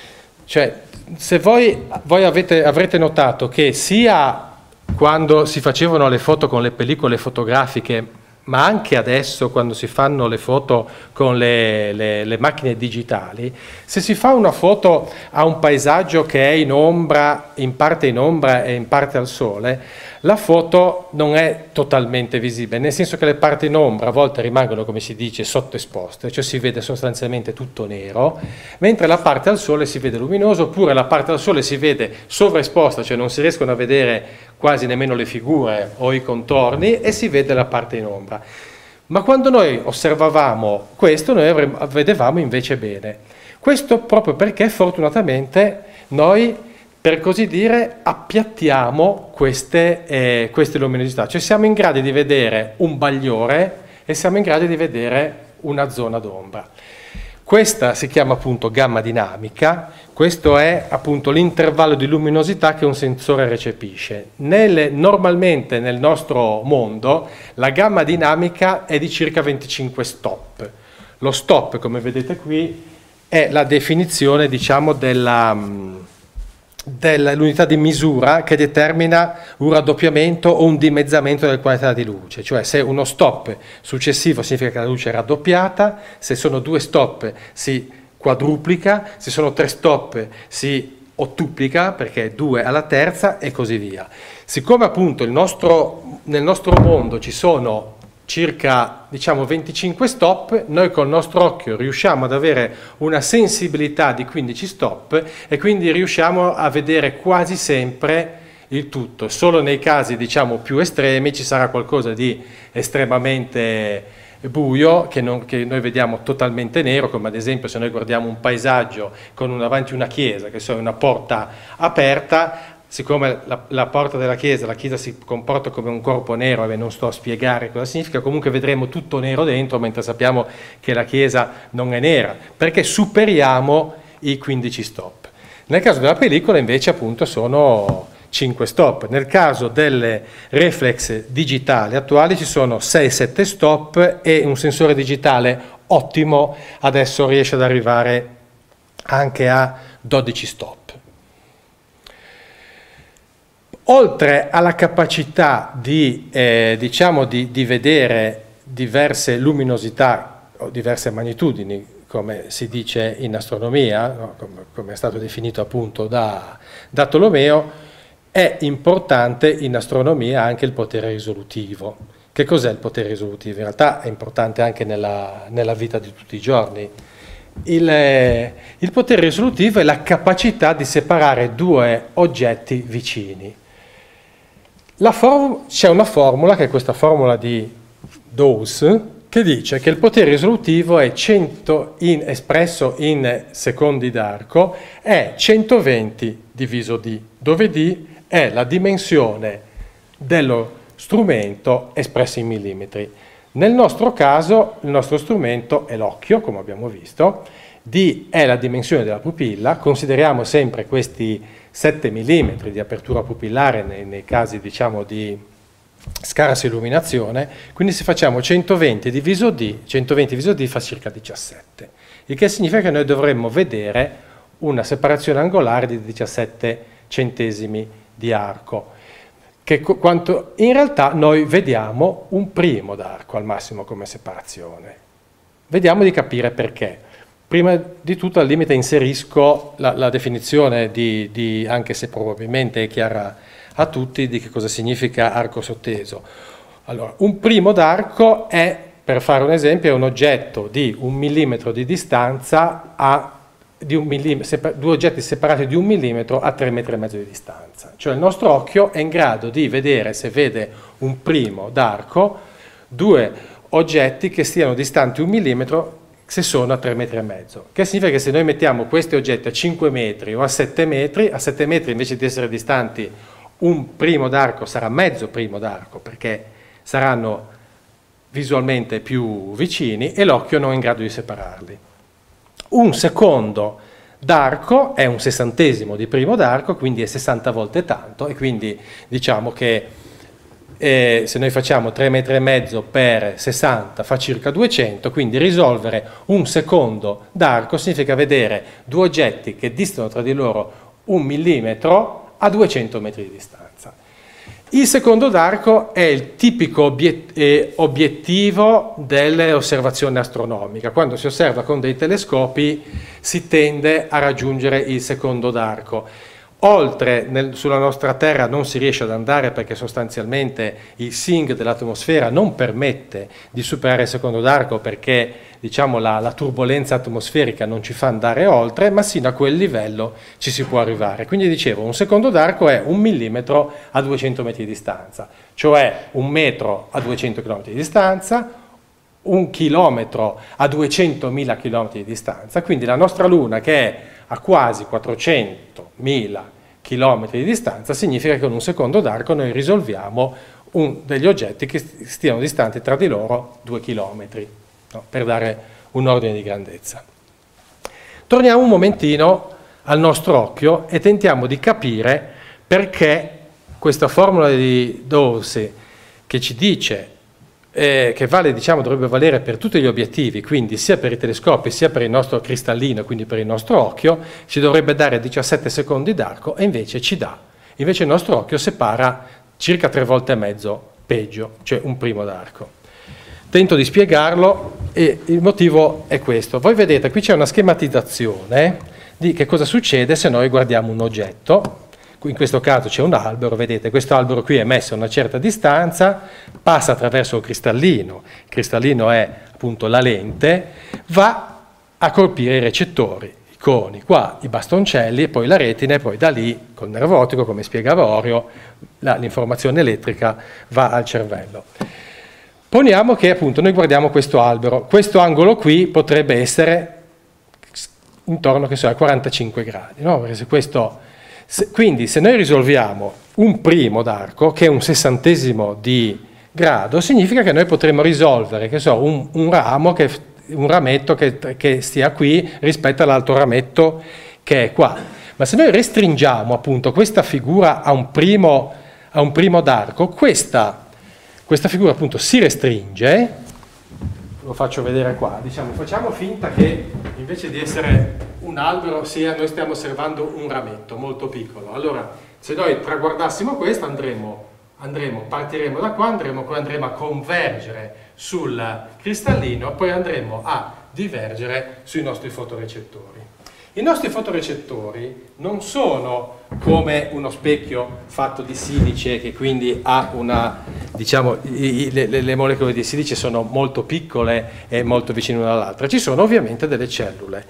[SPEAKER 2] cioè se voi, voi avete, avrete notato che sia quando si facevano le foto con le pellicole fotografiche, ma anche adesso quando si fanno le foto con le, le, le macchine digitali, se si fa una foto a un paesaggio che è in ombra, in parte in ombra e in parte al sole, la foto non è totalmente visibile, nel senso che le parti in ombra a volte rimangono, come si dice, sottoesposte, cioè si vede sostanzialmente tutto nero, mentre la parte al sole si vede luminoso, oppure la parte al sole si vede sovraesposta, cioè non si riescono a vedere quasi nemmeno le figure o i contorni e si vede la parte in ombra. Ma quando noi osservavamo questo, noi avremmo, vedevamo invece bene. Questo proprio perché fortunatamente noi, per così dire, appiattiamo queste, eh, queste luminosità, cioè siamo in grado di vedere un bagliore e siamo in grado di vedere una zona d'ombra. Questa si chiama appunto gamma dinamica, questo è appunto l'intervallo di luminosità che un sensore recepisce. Nelle, normalmente nel nostro mondo la gamma dinamica è di circa venticinque stop. Lo stop, come vedete qui, è la definizione, diciamo, della... dell'unità di misura che determina un raddoppiamento o un dimezzamento della quantità di luce, cioè se uno stop successivo significa che la luce è raddoppiata, se sono due stop si quadruplica, se sono tre stop si ottuplica perché è due alla terza e così via. Siccome appunto il nostro, nel nostro mondo ci sono circa diciamo venticinque stop, noi col nostro occhio riusciamo ad avere una sensibilità di quindici stop e quindi riusciamo a vedere quasi sempre il tutto. Solo nei casi diciamo più estremi ci sarà qualcosa di estremamente buio che, non, che noi vediamo totalmente nero, come ad esempio se noi guardiamo un paesaggio con un, davanti una chiesa, che è una porta aperta. Siccome la, la porta della chiesa, la chiesa si comporta come un corpo nero, e non sto a spiegare cosa significa, comunque vedremo tutto nero dentro, mentre sappiamo che la chiesa non è nera, perché superiamo i quindici stop. Nel caso della pellicola invece appunto sono cinque stop. Nel caso delle reflex digitali attuali ci sono sei sette stop e un sensore digitale ottimo adesso riesce ad arrivare anche a dodici stop. Oltre alla capacità di, eh, diciamo di, di vedere diverse luminosità o diverse magnitudini, come si dice in astronomia, no? come, come è stato definito appunto da, da Tolomeo, è importante in astronomia anche il potere risolutivo. Che cos'è il potere risolutivo? In realtà è importante anche nella, nella vita di tutti i giorni. Il, il potere risolutivo è la capacità di separare due oggetti vicini. C'è una formula, che è questa formula di Dawes, che dice che il potere risolutivo è cento in, espresso in secondi d'arco, è centoventi diviso D, dove D è la dimensione dello strumento espressa in millimetri. Nel nostro caso il nostro strumento è l'occhio, come abbiamo visto, D è la dimensione della pupilla, consideriamo sempre questi sette millimetri di apertura pupillare nei, nei casi, diciamo, di scarsa illuminazione, quindi se facciamo centoventi diviso D, centoventi diviso D fa circa diciassette, il che significa che noi dovremmo vedere una separazione angolare di diciassette centesimi di arco, che quanto in realtà noi vediamo un primo d'arco al massimo come separazione. Vediamo di capire perché. Prima di tutto al limite inserisco la, la definizione di, di, anche se probabilmente è chiara a tutti, di che cosa significa arco sotteso. Allora, un primo d'arco è, per fare un esempio, è un oggetto di un millimetro di distanza a Di un due oggetti separati di un millimetro a tre metri e mezzo di distanza. Cioè il nostro occhio è in grado di vedere, se vede un primo d'arco, due oggetti che stiano distanti un millimetro se sono a tre metri e mezzo. Che significa che se noi mettiamo questi oggetti a cinque metri o a sette metri, a sette metri invece di essere distanti un primo d'arco sarà mezzo primo d'arco, perché saranno visualmente più vicini e l'occhio non è in grado di separarli. Un secondo d'arco è un sessantesimo di primo d'arco, quindi è sessanta volte tanto, e quindi diciamo che eh, se noi facciamo tre metri e mezzo per sessanta fa circa duecento, quindi risolvere un secondo d'arco significa vedere due oggetti che distano tra di loro un millimetro a duecento metri di distanza. Il secondo d'arco è il tipico obiet eh, obiettivo delle osservazioni astronomiche. Quando si osserva con dei telescopi si tende a raggiungere il secondo d'arco. Oltre, nel, sulla nostra Terra non si riesce ad andare perché sostanzialmente il Sing dell'atmosfera non permette di superare il secondo d'arco, perché diciamo, la, la turbolenza atmosferica non ci fa andare oltre, ma sino a quel livello ci si può arrivare. Quindi dicevo, un secondo d'arco è un millimetro a duecento metri di distanza, cioè un metro a duecento chilometri di distanza, un chilometro a duecentomila chilometri di distanza, quindi la nostra Luna, che è a quasi quattrocentomila chilometri di distanza, significa che con un secondo d'arco noi risolviamo un, degli oggetti che stiano distanti tra di loro due chilometri, no? Per dare un ordine di grandezza. Torniamo un momentino al nostro occhio e tentiamo di capire perché questa formula di Dawes, che ci dice Eh, che vale, diciamo, dovrebbe valere per tutti gli obiettivi, quindi sia per i telescopi sia per il nostro cristallino, quindi per il nostro occhio, ci dovrebbe dare diciassette secondi d'arco, e invece ci dà. Invece il nostro occhio separa circa tre volte e mezzo peggio, cioè un primo d'arco. Tento di spiegarlo e il motivo è questo. Voi vedete, qui c'è una schematizzazione di che cosa succede se noi guardiamo un oggetto. In questo caso c'è un albero, vedete, questo albero qui è messo a una certa distanza, passa attraverso il cristallino, il cristallino è appunto la lente, va a colpire i recettori, i coni, qua i bastoncelli e poi la retina, e poi da lì, col nervo ottico, come spiegava Orio, l'informazione elettrica va al cervello. Poniamo che appunto noi guardiamo questo albero, questo angolo qui potrebbe essere intorno, che so, a quarantacinque gradi, no? Perché se questo... Se, quindi se noi risolviamo un primo d'arco, che è un sessantesimo di grado, significa che noi potremmo risolvere, che so, un, un ramo, che, un rametto che, che stia qui rispetto all'altro rametto che è qua. Ma se noi restringiamo appunto questa figura a un primo, a un primo d'arco, questa, questa figura appunto si restringe, lo faccio vedere qua, diciamo, facciamo finta che invece di essere un albero sia, noi stiamo osservando un rametto molto piccolo. Allora, se noi traguardassimo questo, andremo, andremo, partiremo da qua, andremo, poi andremo a convergere sul cristallino, poi andremo a divergere sui nostri fotorecettori. I nostri fotorecettori non sono come uno specchio fatto di silice, che quindi ha una, diciamo, i, le, le molecole di silice sono molto piccole e molto vicine l'una all'altra. Ci sono ovviamente delle cellule.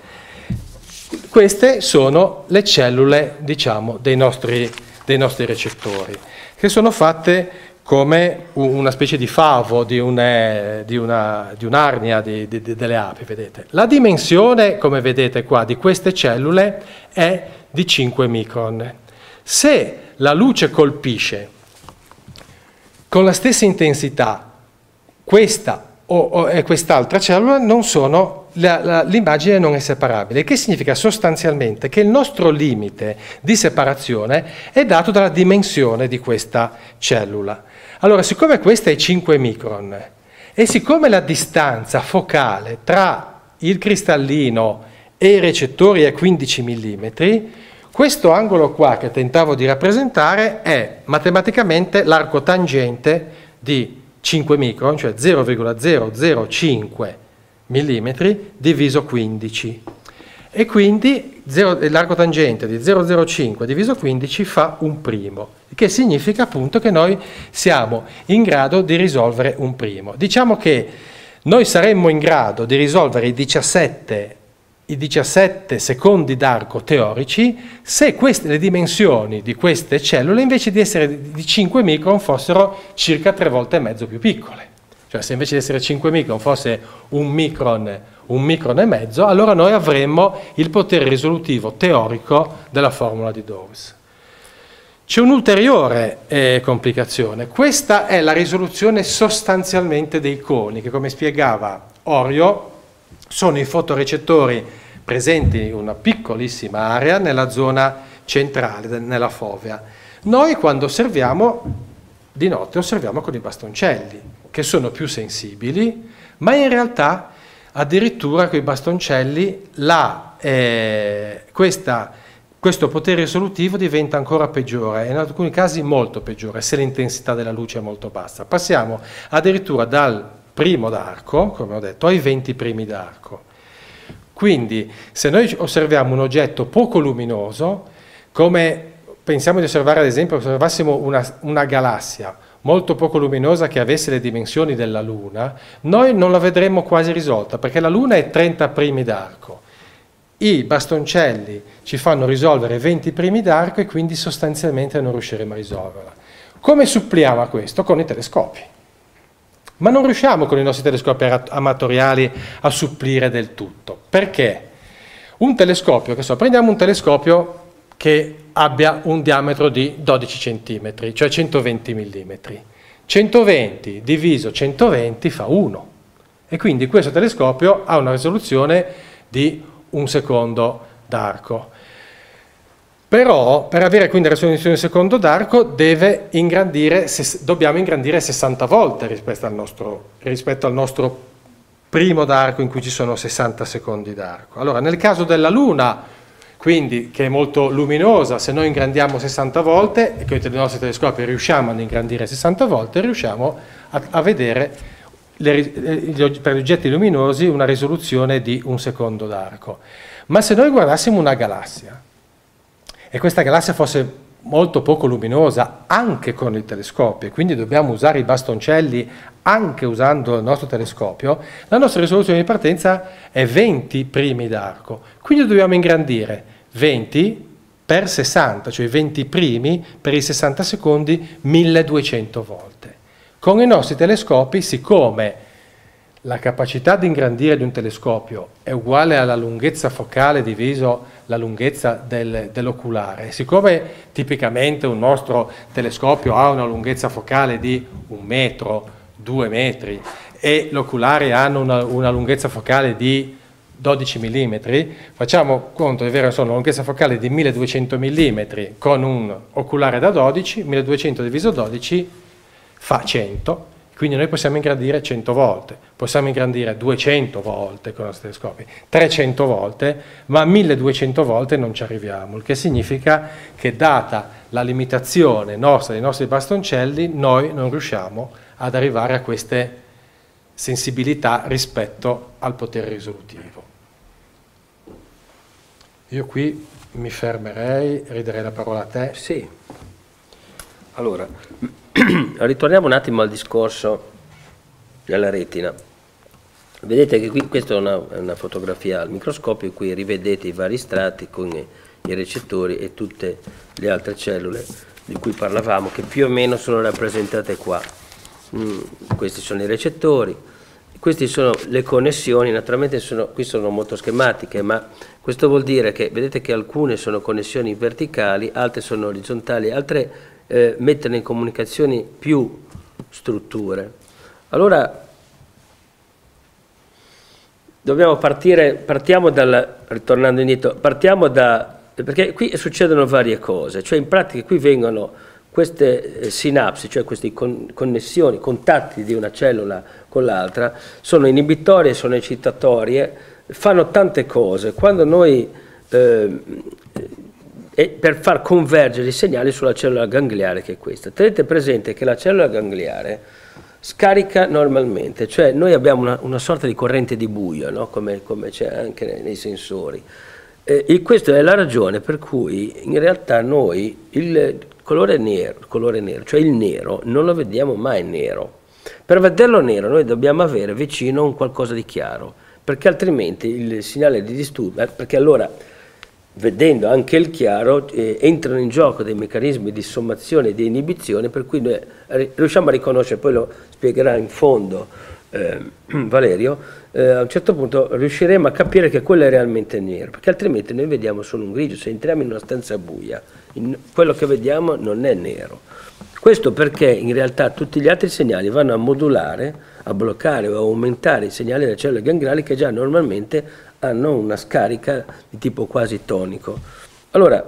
[SPEAKER 2] Queste sono le cellule, diciamo, dei nostri, dei nostri recettori, che sono fatte come una specie di favo di, un, di, una, di un'arnia di, di, delle api, vedete. La dimensione, come vedete qua, di queste cellule è di cinque micron. Se la luce colpisce con la stessa intensità questa o, o e quest'altra cellula, non sono, l'immagine non è separabile, che significa sostanzialmente che il nostro limite di separazione è dato dalla dimensione di questa cellula. Allora, siccome questa è cinque micron e siccome la distanza focale tra il cristallino e i recettori è quindici millimetri, questo angolo qua che tentavo di rappresentare è matematicamente l'arco tangente di cinque micron, cioè zero virgola zero zero cinque millimetri diviso quindici. E quindi l'arco tangente di zero virgola zero cinque diviso quindici fa un primo, che significa appunto che noi siamo in grado di risolvere un primo. Diciamo che noi saremmo in grado di risolvere i diciassette, i diciassette secondi d'arco teorici se queste, le dimensioni di queste cellule invece di essere di cinque micron fossero circa tre volte e mezzo più piccole. Cioè se invece di essere cinque micron fosse un micron, un micron e mezzo, allora noi avremmo il potere risolutivo teorico della formula di Dawes. C'è un'ulteriore eh, complicazione. Questa è la risoluzione sostanzialmente dei coni, che come spiegava Orio sono i fotorecettori presenti in una piccolissima area nella zona centrale, nella fovea. Noi quando osserviamo di notte osserviamo con i bastoncelli, che sono più sensibili, ma in realtà addirittura con i bastoncelli la, eh, questa, questo potere risolutivo diventa ancora peggiore, e in alcuni casi molto peggiore, se l'intensità della luce è molto bassa. Passiamo addirittura dal primo d'arco, come ho detto, ai venti primi d'arco. Quindi se noi osserviamo un oggetto poco luminoso, come pensiamo di osservare ad esempio, osservassimo una, una galassia molto poco luminosa che avesse le dimensioni della Luna, noi non la vedremmo quasi risolta, perché la Luna è trenta primi d'arco. I bastoncelli ci fanno risolvere venti primi d'arco e quindi sostanzialmente non riusciremo a risolverla. Come suppliamo a questo? Con i telescopi. Ma non riusciamo con i nostri telescopi amatoriali a supplire del tutto. Perché? Un telescopio, che so, prendiamo un telescopio che abbia un diametro di dodici centimetri, cioè centoventi millimetri. centoventi diviso centoventi fa uno. E quindi questo telescopio ha una risoluzione di un secondo d'arco. Però per avere quindi la risoluzione di un secondo d'arco deve ingrandire, dobbiamo ingrandire sessanta volte rispetto al nostro, rispetto al nostro primo d'arco in cui ci sono sessanta secondi d'arco. Allora nel caso della Luna, quindi che è molto luminosa, se noi ingrandiamo sessanta volte e con i nostri telescopi riusciamo ad ingrandire sessanta volte, riusciamo a, a vedere le, per gli oggetti luminosi una risoluzione di un secondo d'arco. Ma se noi guardassimo una galassia e questa galassia fosse molto poco luminosa anche con il telescopio, e quindi dobbiamo usare i bastoncelli anche usando il nostro telescopio, la nostra risoluzione di partenza è venti primi d'arco, quindi dobbiamo ingrandire venti per sessanta, cioè venti primi per i sessanta secondi milleduecento volte. Con i nostri telescopi, siccome la capacità di ingrandire di un telescopio è uguale alla lunghezza focale diviso la lunghezza del, dell'oculare, siccome tipicamente un nostro telescopio ha una lunghezza focale di un metro, due metri e l'oculare hanno una, una lunghezza focale di dodici millimetri, facciamo conto di avere una lunghezza focale di milleduecento millimetri con un oculare da dodici, milleduecento diviso dodici fa cento, quindi noi possiamo ingrandire cento volte, possiamo ingrandire duecento volte con i nostri telescopi, trecento volte, ma milleduecento volte non ci arriviamo, il che significa che data la limitazione nostra dei nostri bastoncelli, noi non riusciamo ad arrivare a queste sensibilità rispetto al potere risolutivo. Io qui mi fermerei, riderei la parola a te.
[SPEAKER 1] Sì. Allora, ritorniamo un attimo al discorso della retina. Vedete che qui questa è una, una fotografia al microscopio in cui rivedete i vari strati con i, i recettori e tutte le altre cellule di cui parlavamo, che più o meno sono rappresentate qua. Mm, questi sono i recettori, queste sono le connessioni, naturalmente sono, qui sono molto schematiche, ma questo vuol dire che vedete che alcune sono connessioni verticali, altre sono orizzontali, altre eh, mettono in comunicazioni più strutture. Allora dobbiamo partire, partiamo dal, ritornando indietro, partiamo da, perché qui succedono varie cose, cioè in pratica qui vengono queste eh, sinapsi, cioè queste con, connessioni, contatti di una cellula con l'altra, sono inibitorie, sono eccitatorie, fanno tante cose. Quando noi, eh, eh, per far convergere i segnali sulla cellula gangliare che è questa, tenete presente che la cellula gangliare scarica normalmente, cioè noi abbiamo una, una sorta di corrente di buio, no? come, come c'è anche nei, nei sensori. Eh, e questa è la ragione per cui in realtà noi il colore nero, colore nero, cioè il nero, non lo vediamo mai nero. Per vederlo nero noi dobbiamo avere vicino un qualcosa di chiaro, perché altrimenti il segnale di disturbo, perché allora vedendo anche il chiaro eh, entrano in gioco dei meccanismi di sommazione e di inibizione, per cui noi riusciamo a riconoscere, poi lo spiegherà in fondo eh, Valerio, eh, a un certo punto riusciremo a capire che quello è realmente nero, perché altrimenti noi vediamo solo un grigio. Se entriamo in una stanza buia, in, quello che vediamo non è nero. Questo perché in realtà tutti gli altri segnali vanno a modulare, a bloccare o a aumentare i segnali delle cellule gangliali che già normalmente hanno una scarica di tipo quasi tonico. Allora,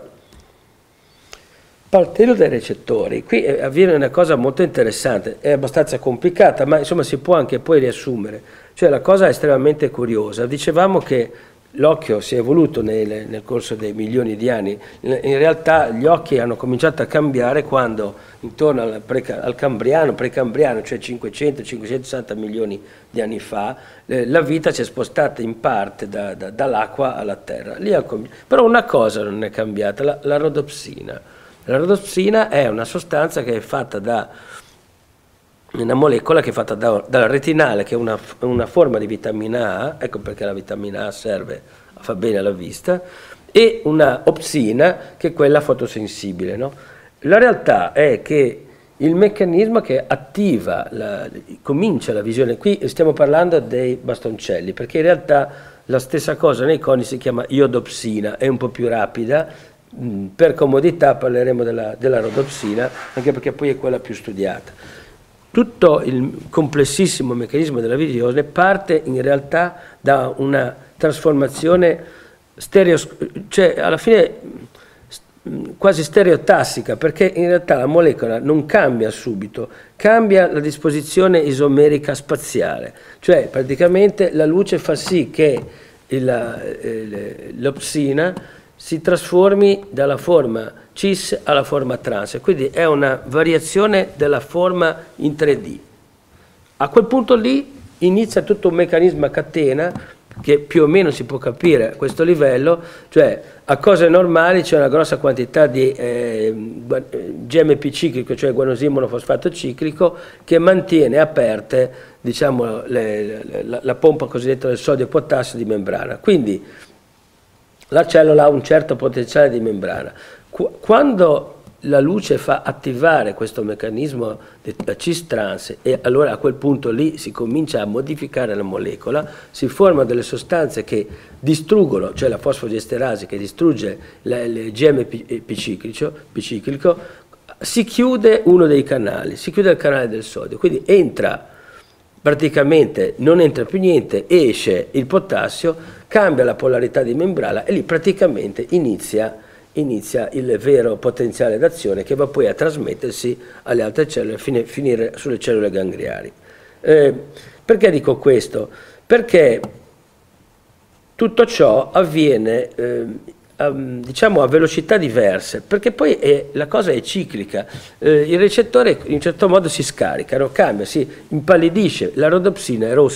[SPEAKER 1] partendo dai recettori, qui avviene una cosa molto interessante, è abbastanza complicata, ma insomma si può anche poi riassumere. Cioè la cosa è estremamente curiosa. Dicevamo che l'occhio si è evoluto nel, nel corso dei milioni di anni. In realtà gli occhi hanno cominciato a cambiare quando intorno al, pre, al Cambriano, precambriano, cioè cinquecento cinquecentosessanta milioni di anni fa, eh, la vita si è spostata in parte da, da, dall'acqua alla terra. Lì però una cosa non è cambiata, la, la rodopsina. La rodopsina è una sostanza che è fatta da una molecola che è fatta da, dalla retinale, che è una, una forma di vitamina A, ecco perché la vitamina A serve, fa bene alla vista, e una opsina che è quella fotosensibile, no? La realtà è che il meccanismo che attiva, la, comincia la visione, qui stiamo parlando dei bastoncelli, perché in realtà la stessa cosa nei coni si chiama iodopsina, è un po' più rapida, mh, per comodità parleremo della, della rodopsina, anche perché poi è quella più studiata. Tutto il complessissimo meccanismo della visione parte in realtà da una trasformazione stereo, cioè alla fine quasi stereotassica, perché in realtà la molecola non cambia subito, cambia la disposizione isomerica spaziale, cioè praticamente la luce fa sì che l'opsina si trasformi dalla forma cis alla forma trans, quindi è una variazione della forma in tre D. A quel punto lì inizia tutto un meccanismo a catena che più o meno si può capire a questo livello, cioè a cose normali c'è una grossa quantità di eh, G M P ciclico, cioè guanosine monofosfato ciclico, che mantiene aperte, diciamo, le, le, la, la pompa cosiddetta del sodio e potassio di membrana. Quindi la cellula ha un certo potenziale di membrana. Quando la luce fa attivare questo meccanismo della cis-trans e allora a quel punto lì si comincia a modificare la molecola, si formano delle sostanze che distruggono, cioè la fosfodiesterasi che distrugge il G M P ciclico, si chiude uno dei canali, si chiude il canale del sodio, quindi entra praticamente, non entra più niente, esce il potassio, cambia la polarità di membrana e lì praticamente inizia inizia il vero potenziale d'azione che va poi a trasmettersi alle altre cellule e finire sulle cellule gangliari. Eh, perché dico questo? Perché tutto ciò avviene eh, a, diciamo a velocità diverse, perché poi è, la cosa è ciclica, eh, il recettore in un certo modo si scarica, no? Cambia, si impallidisce, la rodopsina è rossa,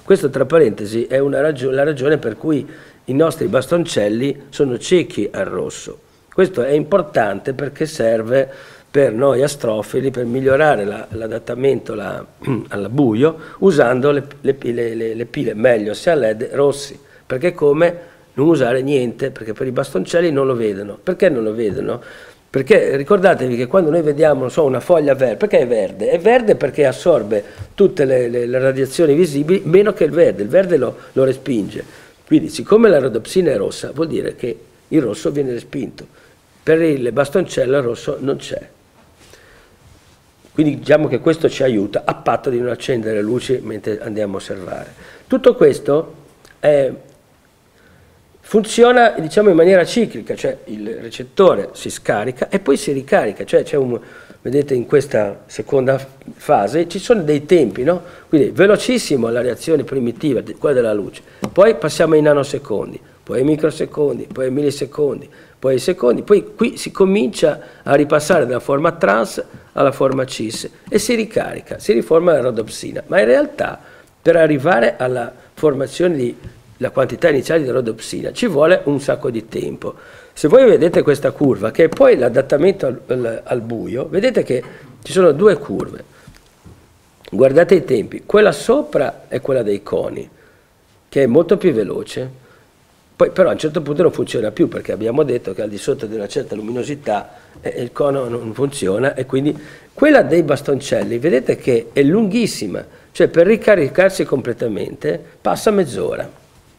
[SPEAKER 1] Questo, tra parentesi, è una ragio- la ragione per cui i nostri bastoncelli sono ciechi al rosso. Questo è importante perché serve per noi astrofili per migliorare la, l'adattamento la, al buio usando le, le, le, le pile meglio sia L E D rossi, perché come non usare niente, perché per i bastoncelli non lo vedono. Perché non lo vedono? Perché ricordatevi che quando noi vediamo, non so, una foglia verde, perché è verde? È verde perché assorbe tutte le, le, le radiazioni visibili meno che il verde, il verde lo, lo respinge. Quindi siccome la rodopsina è rossa vuol dire che il rosso viene respinto, per il bastoncello il rosso non c'è. Quindi diciamo che questo ci aiuta a patto di non accendere le luci mentre andiamo a osservare. Tutto questo è, funziona diciamo in maniera ciclica, cioè il recettore si scarica e poi si ricarica, cioè c'è un, vedete in questa seconda fase ci sono dei tempi, no? Quindi velocissimo la reazione primitiva, quella della luce, poi passiamo ai nanosecondi, poi ai microsecondi, poi ai millisecondi, poi ai secondi, poi qui si comincia a ripassare dalla forma trans alla forma cis e si ricarica, si riforma la rodopsina, ma in realtà per arrivare alla formazione di la quantità iniziale di rodopsina ci vuole un sacco di tempo. Se voi vedete questa curva, che è poi l'adattamento al, al, al buio, vedete che ci sono due curve. Guardate i tempi, quella sopra è quella dei coni, che è molto più veloce, poi però a un certo punto non funziona più, perché abbiamo detto che al di sotto di una certa luminosità eh, il cono non funziona, e quindi quella dei bastoncelli, vedete che è lunghissima, cioè per ricaricarsi completamente passa mezz'ora.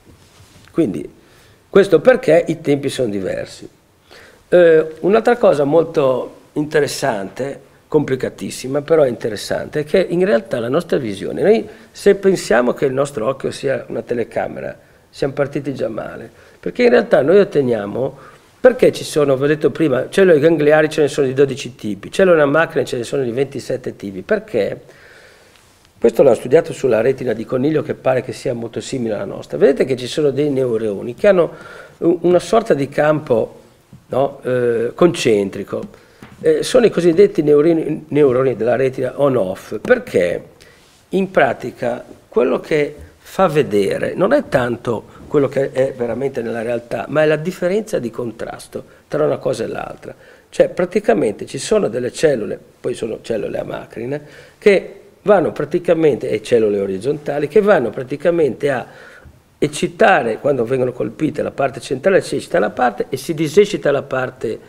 [SPEAKER 1] Quindi questo perché i tempi sono diversi. Eh, un'altra cosa molto interessante, complicatissima, però interessante, è che in realtà la nostra visione, noi se pensiamo che il nostro occhio sia una telecamera, siamo partiti già male, perché in realtà noi otteniamo, perché ci sono, vi ho detto prima, cellule gangliari ce ne sono di dodici tipi, cellule a macchina ce ne sono di ventisette tipi, perché? Questo l'ho studiato sulla retina di coniglio che pare che sia molto simile alla nostra. Vedete che ci sono dei neuroni che hanno una sorta di campo, no, eh, concentrico. Eh, sono i cosiddetti neuroni, neuroni della retina on-off, perché in pratica quello che fa vedere non è tanto quello che è veramente nella realtà, ma è la differenza di contrasto tra una cosa e l'altra. Cioè praticamente ci sono delle cellule, poi sono cellule a macrine, che vanno praticamente, e cellule orizzontali, che vanno praticamente a eccitare, quando vengono colpite la parte centrale, si eccita la parte e si diseccita la parte,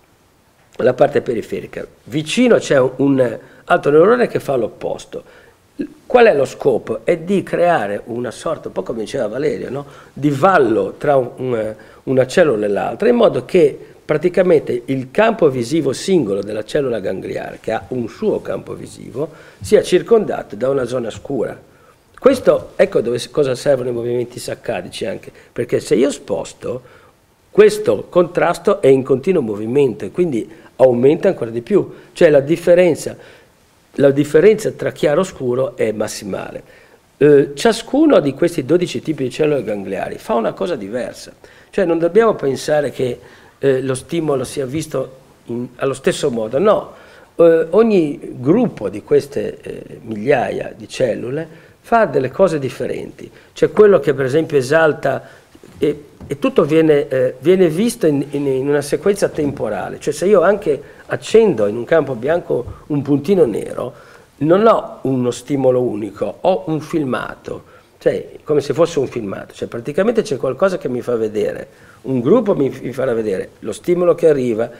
[SPEAKER 1] la parte periferica. Vicino c'è un, un altro neurone che fa l'opposto. Qual è lo scopo? È di creare una sorta, un po' come diceva Valerio, no? Di vallo tra un, una cellula e l'altra, in modo che praticamente il campo visivo singolo della cellula gangliare, che ha un suo campo visivo, sia circondato da una zona scura. Questo, ecco dove, cosa servono i movimenti saccadici anche, perché se io sposto, questo contrasto è in continuo movimento e quindi aumenta ancora di più, cioè la differenza, la differenza tra chiaro e scuro è massimale. Eh, ciascuno di questi dodici tipi di cellule gangliari fa una cosa diversa, cioè non dobbiamo pensare che Eh, lo stimolo sia visto in, allo stesso modo, no, eh, ogni gruppo di queste eh, migliaia di cellule fa delle cose differenti, c'è quello che per esempio esalta e, e tutto viene, eh, viene visto in, in, in una sequenza temporale, cioè se io anche accendo in un campo bianco un puntino nero non ho uno stimolo unico, ho un filmato, cioè come se fosse un filmato, cioè praticamente c'è qualcosa che mi fa vedere. Un gruppo mi, mi farà vedere lo stimolo che arriva,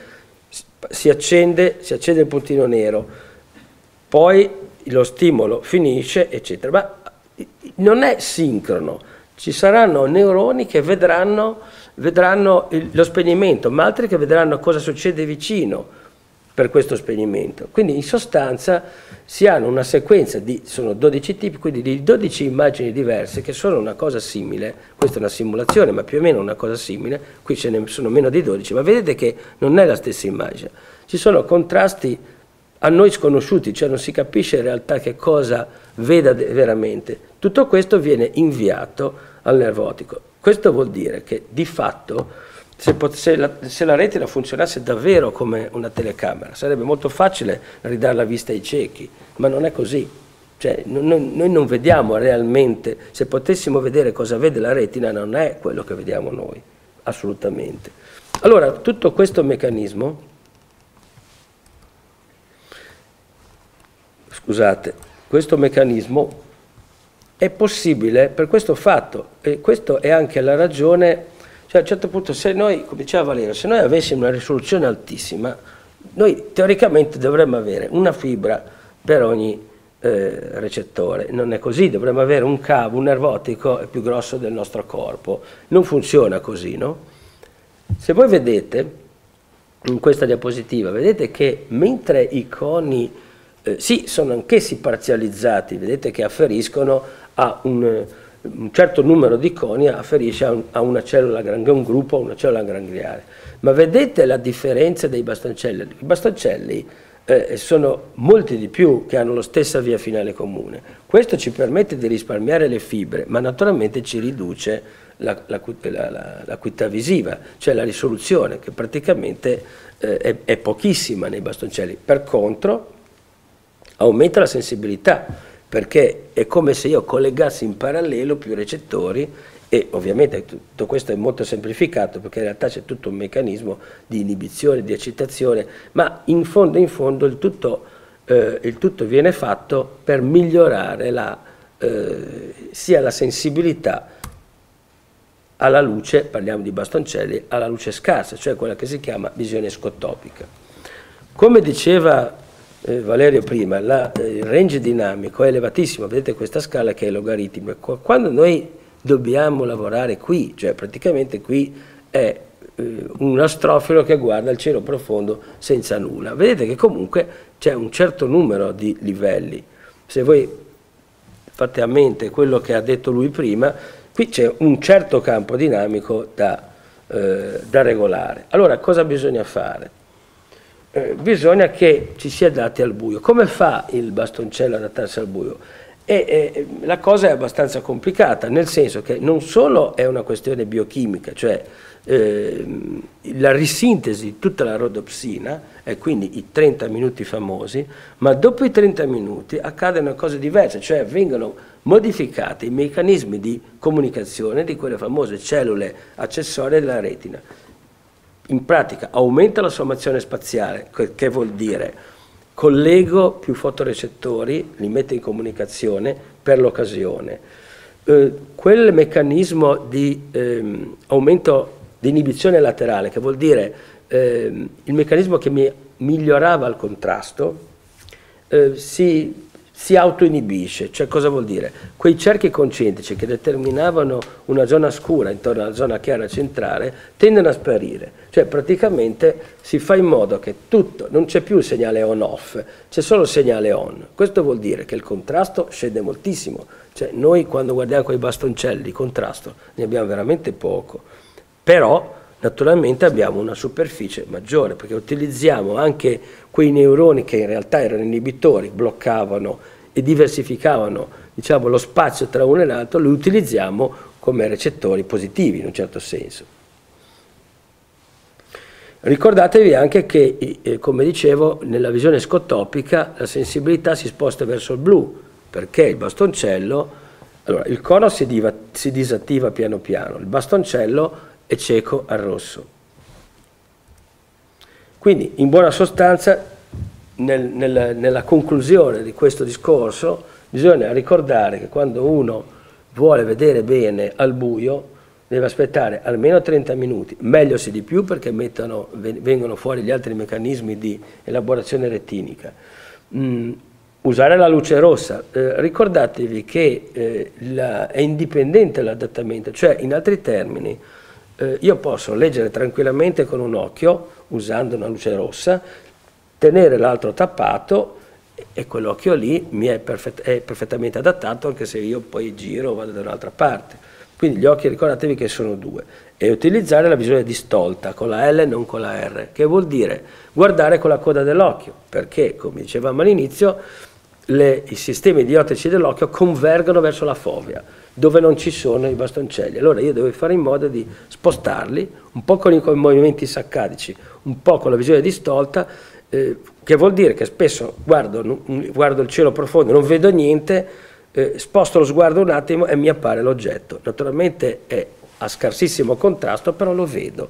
[SPEAKER 1] si accende, si accende il puntino nero, poi lo stimolo finisce, eccetera. Ma non è sincrono, ci saranno neuroni che vedranno, vedranno il, lo spegnimento, ma altri che vedranno cosa succede vicino per questo spegnimento. Quindi in sostanza si hanno una sequenza di, sono dodici tipi, quindi di dodici immagini diverse che sono una cosa simile, questa è una simulazione ma più o meno una cosa simile, qui ce ne sono meno di dodici, ma vedete che non è la stessa immagine, ci sono contrasti a noi sconosciuti, cioè non si capisce in realtà che cosa veda veramente, tutto questo viene inviato al nervo ottico. Questo vuol dire che di fatto Se, se, la, se la retina funzionasse davvero come una telecamera sarebbe molto facile ridare la vista ai ciechi, ma non è così. Cioè, noi, noi non vediamo realmente, se potessimo vedere cosa vede la retina, non è quello che vediamo noi, assolutamente. Allora, tutto questo meccanismo, scusate, questo meccanismo è possibile per questo fatto, e questa è anche la ragione, cioè a un certo punto, se noi, come diceva Valerio, se noi avessimo una risoluzione altissima, noi teoricamente dovremmo avere una fibra per ogni eh, recettore. Non è così, dovremmo avere un cavo, un nervo ottico più grosso del nostro corpo. Non funziona così, no? Se voi vedete, in questa diapositiva, vedete che mentre i coni, eh, sì, sono anch'essi parzializzati, vedete che afferiscono a un, un certo numero di coni, afferisce a, un, a una cellula gangliare, un gruppo, a una cellula gangliare. Ma vedete la differenza dei bastoncelli? I bastoncelli eh, sono molti di più che hanno la stessa via finale comune. Questo ci permette di risparmiare le fibre, ma naturalmente ci riduce l'acuità la, la, la, la visiva, cioè la risoluzione, che praticamente eh, è, è pochissima nei bastoncelli. Per contro, aumenta la sensibilità, perché è come se io collegassi in parallelo più recettori. E ovviamente tutto questo è molto semplificato, perché in realtà c'è tutto un meccanismo di inibizione, di eccitazione, ma in fondo in fondo il tutto, eh, il tutto viene fatto per migliorare la, eh, sia la sensibilità alla luce, parliamo di bastoncelli, alla luce scarsa, cioè quella che si chiama visione scotopica. Come diceva eh, Valerio prima, la, eh, il range dinamico è elevatissimo, vedete questa scala che è logaritmica. Quando noi dobbiamo lavorare qui, cioè praticamente qui è eh, un astrofilo che guarda il cielo profondo senza nulla. Vedete che comunque c'è un certo numero di livelli. Se voi fate a mente quello che ha detto lui prima, qui c'è un certo campo dinamico da, eh, da regolare. Allora cosa bisogna fare? Eh, bisogna che ci si adatti al buio. Come fa il bastoncello ad adattarsi al buio? E, e la cosa è abbastanza complicata, nel senso che non solo è una questione biochimica, cioè eh, la risintesi di tutta la rodopsina, e quindi i trenta minuti famosi, ma dopo i trenta minuti accade una cosa diversa, cioè vengono modificati i meccanismi di comunicazione di quelle famose cellule accessorie della retina. In pratica aumenta la sommazione spaziale, che vuol dire collego più fotorecettori, li metto in comunicazione per l'occasione. Eh, quel meccanismo di ehm, aumento di inibizione laterale, che vuol dire ehm, il meccanismo che mi migliorava il contrasto, eh, si, si autoinibisce. Cioè cosa vuol dire? Quei cerchi concentrici che determinavano una zona scura intorno alla zona chiara centrale tendono a sparire. Cioè praticamente si fa in modo che tutto, non c'è più il segnale on-off, c'è solo il segnale on. Questo vuol dire che il contrasto scende moltissimo. Cioè noi quando guardiamo quei bastoncelli di contrasto ne abbiamo veramente poco. Però naturalmente abbiamo una superficie maggiore, perché utilizziamo anche quei neuroni che in realtà erano inibitori, bloccavano e diversificavano, diciamo, lo spazio tra uno e l'altro, li utilizziamo come recettori positivi in un certo senso. Ricordatevi anche che, eh, come dicevo, nella visione scotopica la sensibilità si sposta verso il blu, perché il bastoncello, allora il cono si, diva, si disattiva piano piano, il bastoncello è cieco al rosso. Quindi, in buona sostanza, nel, nel, nella conclusione di questo discorso, bisogna ricordare che quando uno vuole vedere bene al buio, deve aspettare almeno trenta minuti, meglio se di più, perché mettono, vengono fuori gli altri meccanismi di elaborazione retinica. Mm, usare la luce rossa, eh, ricordatevi che eh, la, è indipendente l'adattamento, cioè in altri termini eh, io posso leggere tranquillamente con un occhio usando una luce rossa, tenere l'altro tappato e quell'occhio lì mi è, perfett è perfettamente adattato anche se io poi giro o vado da un'altra parte. Quindi gli occhi ricordatevi che sono due, e utilizzare la visione distolta con la L e non con la R, che vuol dire guardare con la coda dell'occhio, perché come dicevamo all'inizio i sistemi diottici dell'occhio convergono verso la fovea, dove non ci sono i bastoncelli. Allora io devo fare in modo di spostarli, un po' con i, con i movimenti saccadici, un po' con la visione distolta, eh, che vuol dire che spesso guardo, guardo il cielo profondo, non vedo niente, eh, sposto lo sguardo un attimo e mi appare l'oggetto. Naturalmente è a scarsissimo contrasto, però lo vedo.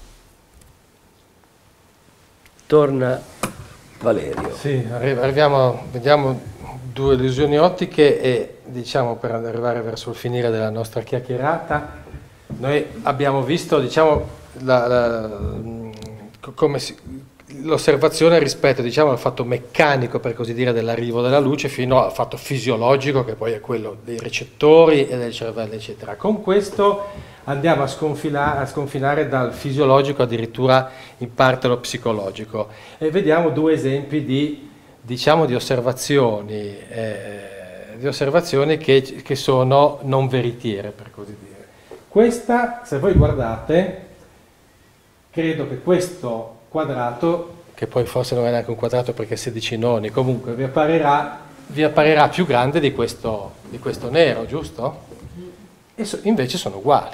[SPEAKER 1] Torna Valerio.
[SPEAKER 2] Sì, arriviamo, vediamo due illusioni ottiche e diciamo per arrivare verso il finire della nostra chiacchierata, noi abbiamo visto diciamo la, la, come si, l'osservazione rispetto diciamo al fatto meccanico, per così dire, dell'arrivo della luce fino al fatto fisiologico, che poi è quello dei recettori e del cervello, eccetera. Con questo andiamo a sconfinare, a sconfinare dal fisiologico addirittura in parte lo psicologico e vediamo due esempi di, diciamo, di osservazioni, eh, di osservazioni che, che sono non veritiere, per così dire. Questa, se voi guardate, credo che questo quadrato, che poi forse non è neanche un quadrato perché è sedici noni, comunque vi apparirà, vi apparirà più grande di questo, di questo nero, giusto? E so, invece sono uguali.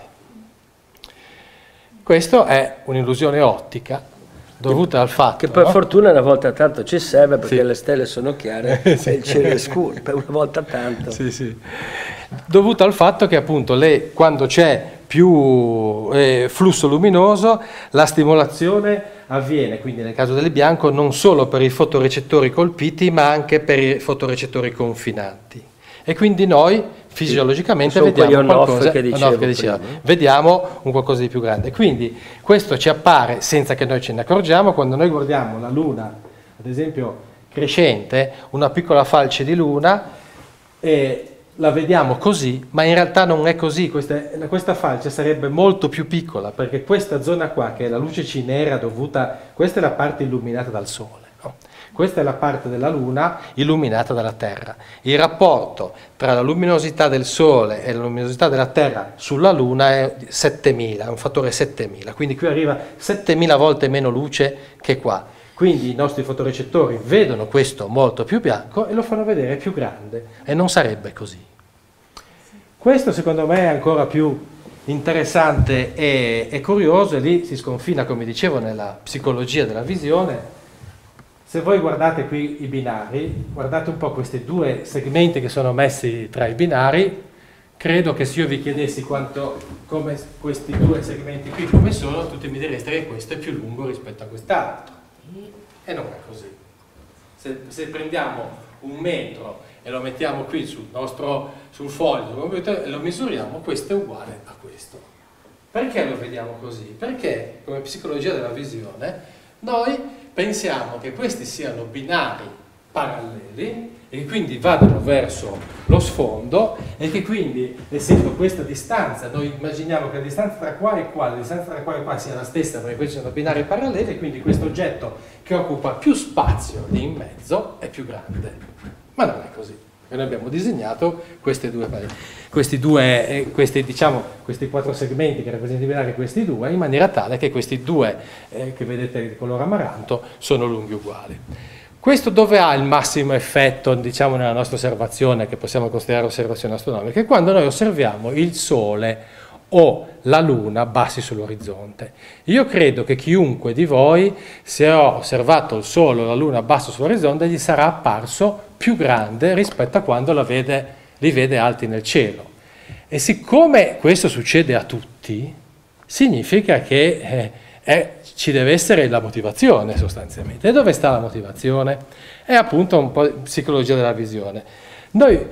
[SPEAKER 2] Questo è un'illusione ottica dovuta al fatto
[SPEAKER 1] che per
[SPEAKER 2] no?
[SPEAKER 1] fortuna una volta tanto ci serve, perché sì, le stelle sono chiare
[SPEAKER 2] sì,
[SPEAKER 1] e il cielo è scuro, per una volta tanto.
[SPEAKER 2] Sì, sì. Dovuta al fatto che appunto le, quando c'è più eh, flusso luminoso la stimolazione avviene, quindi nel caso del bianco, non solo per i fotorecettori colpiti ma anche per i fotorecettori confinanti. E quindi noi fisiologicamente sì, vediamo qualcosa, che dicevo, che dicevo, vediamo un qualcosa di più grande. Quindi questo ci appare senza che noi ce ne accorgiamo quando noi guardiamo la Luna, ad esempio crescente, una piccola falce di Luna, e la vediamo così, ma in realtà non è così. Questa, questa falce sarebbe molto più piccola, perché questa zona qua, che è la luce C nera dovuta, questa è la parte illuminata dal Sole. No? Questa è la parte della Luna illuminata dalla Terra. Il rapporto tra la luminosità del Sole e la luminosità della Terra sulla Luna è settemila, è un fattore settemila, quindi qui arriva settemila volte meno luce che qua. Quindi i nostri fotorecettori vedono questo molto più bianco e lo fanno vedere più grande, e non sarebbe così. Questo secondo me è ancora più interessante e, e curioso, e lì si sconfina, come dicevo, nella psicologia della visione. Se voi guardate qui i binari, guardate un po' questi due segmenti che sono messi tra i binari, credo che se io vi chiedessi quanto, come questi due segmenti qui come sono, tutti mi direste che questo è più lungo rispetto a quest'altro. E non è così. Se, se prendiamo un metro e lo mettiamo qui sul nostro sul foglio sul computer e lo misuriamo, questo è uguale a questo. Perché lo vediamo così? Perché, come psicologia della visione, noi pensiamo che questi siano binari paralleli e che quindi vadano verso lo sfondo, e che quindi, essendo questa distanza, noi immaginiamo che la distanza tra qua e qua, la distanza tra qua e qua sia la stessa, perché questi sono binari paralleli, e quindi questo oggetto che occupa più spazio lì in mezzo è più grande. Ma non è così, perché noi abbiamo disegnato queste due pareti, questi due, eh, questi, diciamo, questi quattro segmenti che rappresentano i binari, questi due, in maniera tale che questi due eh, che vedete di colore amaranto sono lunghi uguali. Questo dove ha il massimo effetto, diciamo, nella nostra osservazione, che possiamo considerare osservazione astronomica? È quando noi osserviamo il Sole o la Luna bassi sull'orizzonte. Io credo che chiunque di voi, se ha osservato il Sole o la Luna basso sull'orizzonte, gli sarà apparso più grande rispetto a quando la vede, li vede alti nel cielo. E siccome questo succede a tutti, significa che eh, è, ci deve essere la motivazione sostanzialmente. E dove sta la motivazione? È appunto un po' psicologia della visione. Noi,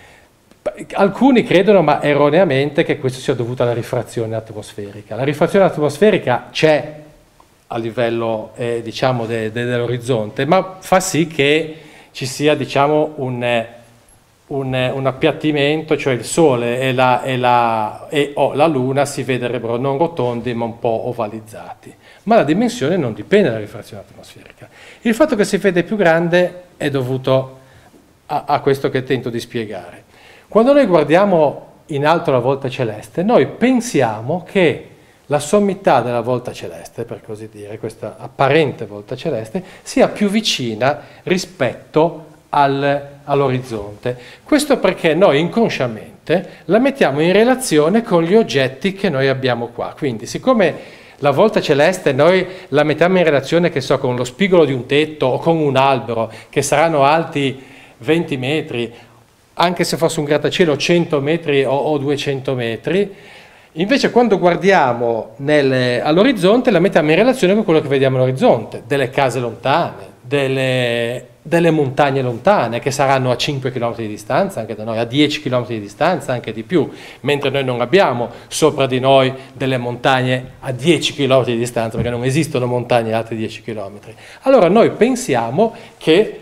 [SPEAKER 2] alcuni credono, ma erroneamente, che questo sia dovuto alla rifrazione atmosferica. La rifrazione atmosferica c'è a livello eh, diciamo de, de, dell'orizzonte, ma fa sì che ci sia, diciamo, un, un, un appiattimento, cioè il Sole e la, e, la, e oh, la Luna si vedrebbero non rotondi ma un po' ovalizzati. Ma la dimensione non dipende dalla rifrazione atmosferica. Il fatto che si vede più grande è dovuto a, a questo che tento di spiegare. Quando noi guardiamo in alto la volta celeste, noi pensiamo che la sommità della volta celeste, per così dire, questa apparente volta celeste, sia più vicina rispetto al, all'orizzonte. Questo perché noi inconsciamente la mettiamo in relazione con gli oggetti che noi abbiamo qua. Quindi, siccome la volta celeste noi la mettiamo in relazione, che so, con lo spigolo di un tetto o con un albero, che saranno alti venti metri, anche se fosse un grattacielo cento metri o, o duecento metri, invece quando guardiamo all'orizzonte la mettiamo in relazione con quello che vediamo all'orizzonte, delle case lontane, delle, delle montagne lontane che saranno a cinque chilometri di distanza anche da noi, a dieci chilometri di distanza anche di più, mentre noi non abbiamo sopra di noi delle montagne a dieci chilometri di distanza, perché non esistono montagne alte dieci chilometri. Allora noi pensiamo che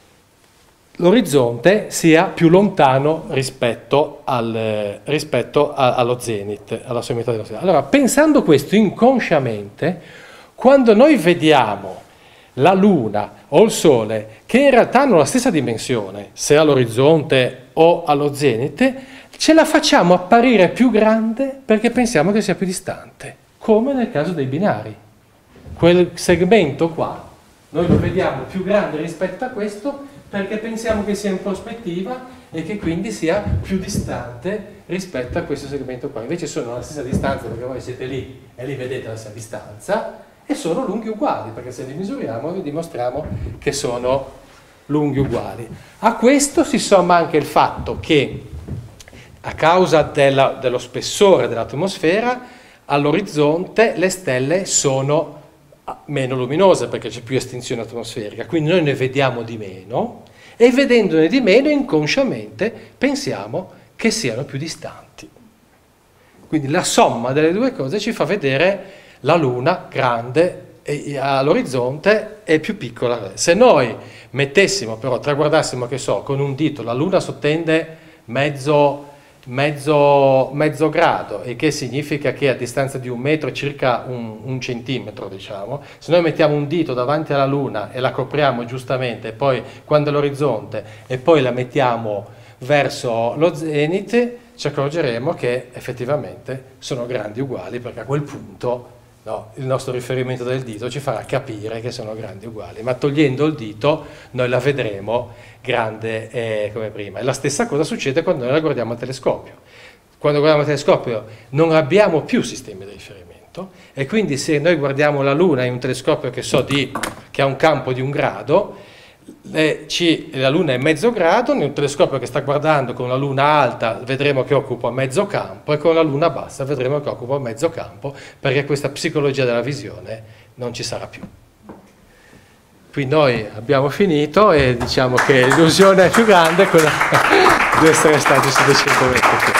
[SPEAKER 2] l'orizzonte sia più lontano rispetto, al, rispetto a, allo zenit, alla sommità dello zenit. Allora, pensando questo inconsciamente, quando noi vediamo la Luna o il Sole, che in realtà hanno la stessa dimensione, se all'orizzonte o allo zenit, ce la facciamo apparire più grande perché pensiamo che sia più distante, come nel caso dei binari. Quel segmento qua, noi lo vediamo più grande rispetto a questo perché pensiamo che sia in prospettiva e che quindi sia più distante rispetto a questo segmento qua. Invece sono alla stessa distanza, perché voi siete lì e li vedete alla stessa distanza, e sono lunghi uguali, perché se li misuriamo vi dimostriamo che sono lunghi uguali. A questo si somma anche il fatto che, a causa della, dello spessore dell'atmosfera, all'orizzonte le stelle sono meno luminose perché c'è più estinzione atmosferica, quindi noi ne vediamo di meno e vedendone di meno inconsciamente pensiamo che siano più distanti. Quindi la somma delle due cose ci fa vedere la Luna grande e all'orizzonte è più piccola. Se noi mettessimo però, traguardassimo, che so, con un dito la Luna sottende mezzo Mezzo, mezzo grado, e che significa che a distanza di un metro circa un, un centimetro, diciamo, se noi mettiamo un dito davanti alla Luna e la copriamo giustamente, e poi quando è l'orizzonte e poi la mettiamo verso lo zenit, ci accorgeremo che effettivamente sono grandi uguali, perché a quel punto no, il nostro riferimento del dito ci farà capire che sono grandi uguali, ma togliendo il dito noi la vedremo grande eh, come prima. E la stessa cosa succede quando noi la guardiamo al telescopio. Quando guardiamo al telescopio non abbiamo più sistemi di riferimento, e quindi se noi guardiamo la Luna in un telescopio che so di, che ha un campo di un grado, eh, ci, la Luna è mezzo grado, in un telescopio che sta guardando con la Luna alta vedremo che occupa mezzo campo, e con la Luna bassa vedremo che occupa mezzo campo, perché questa psicologia della visione non ci sarà più. Qui noi abbiamo finito e diciamo che l'illusione è più grande quella di essere stati su duecento metri.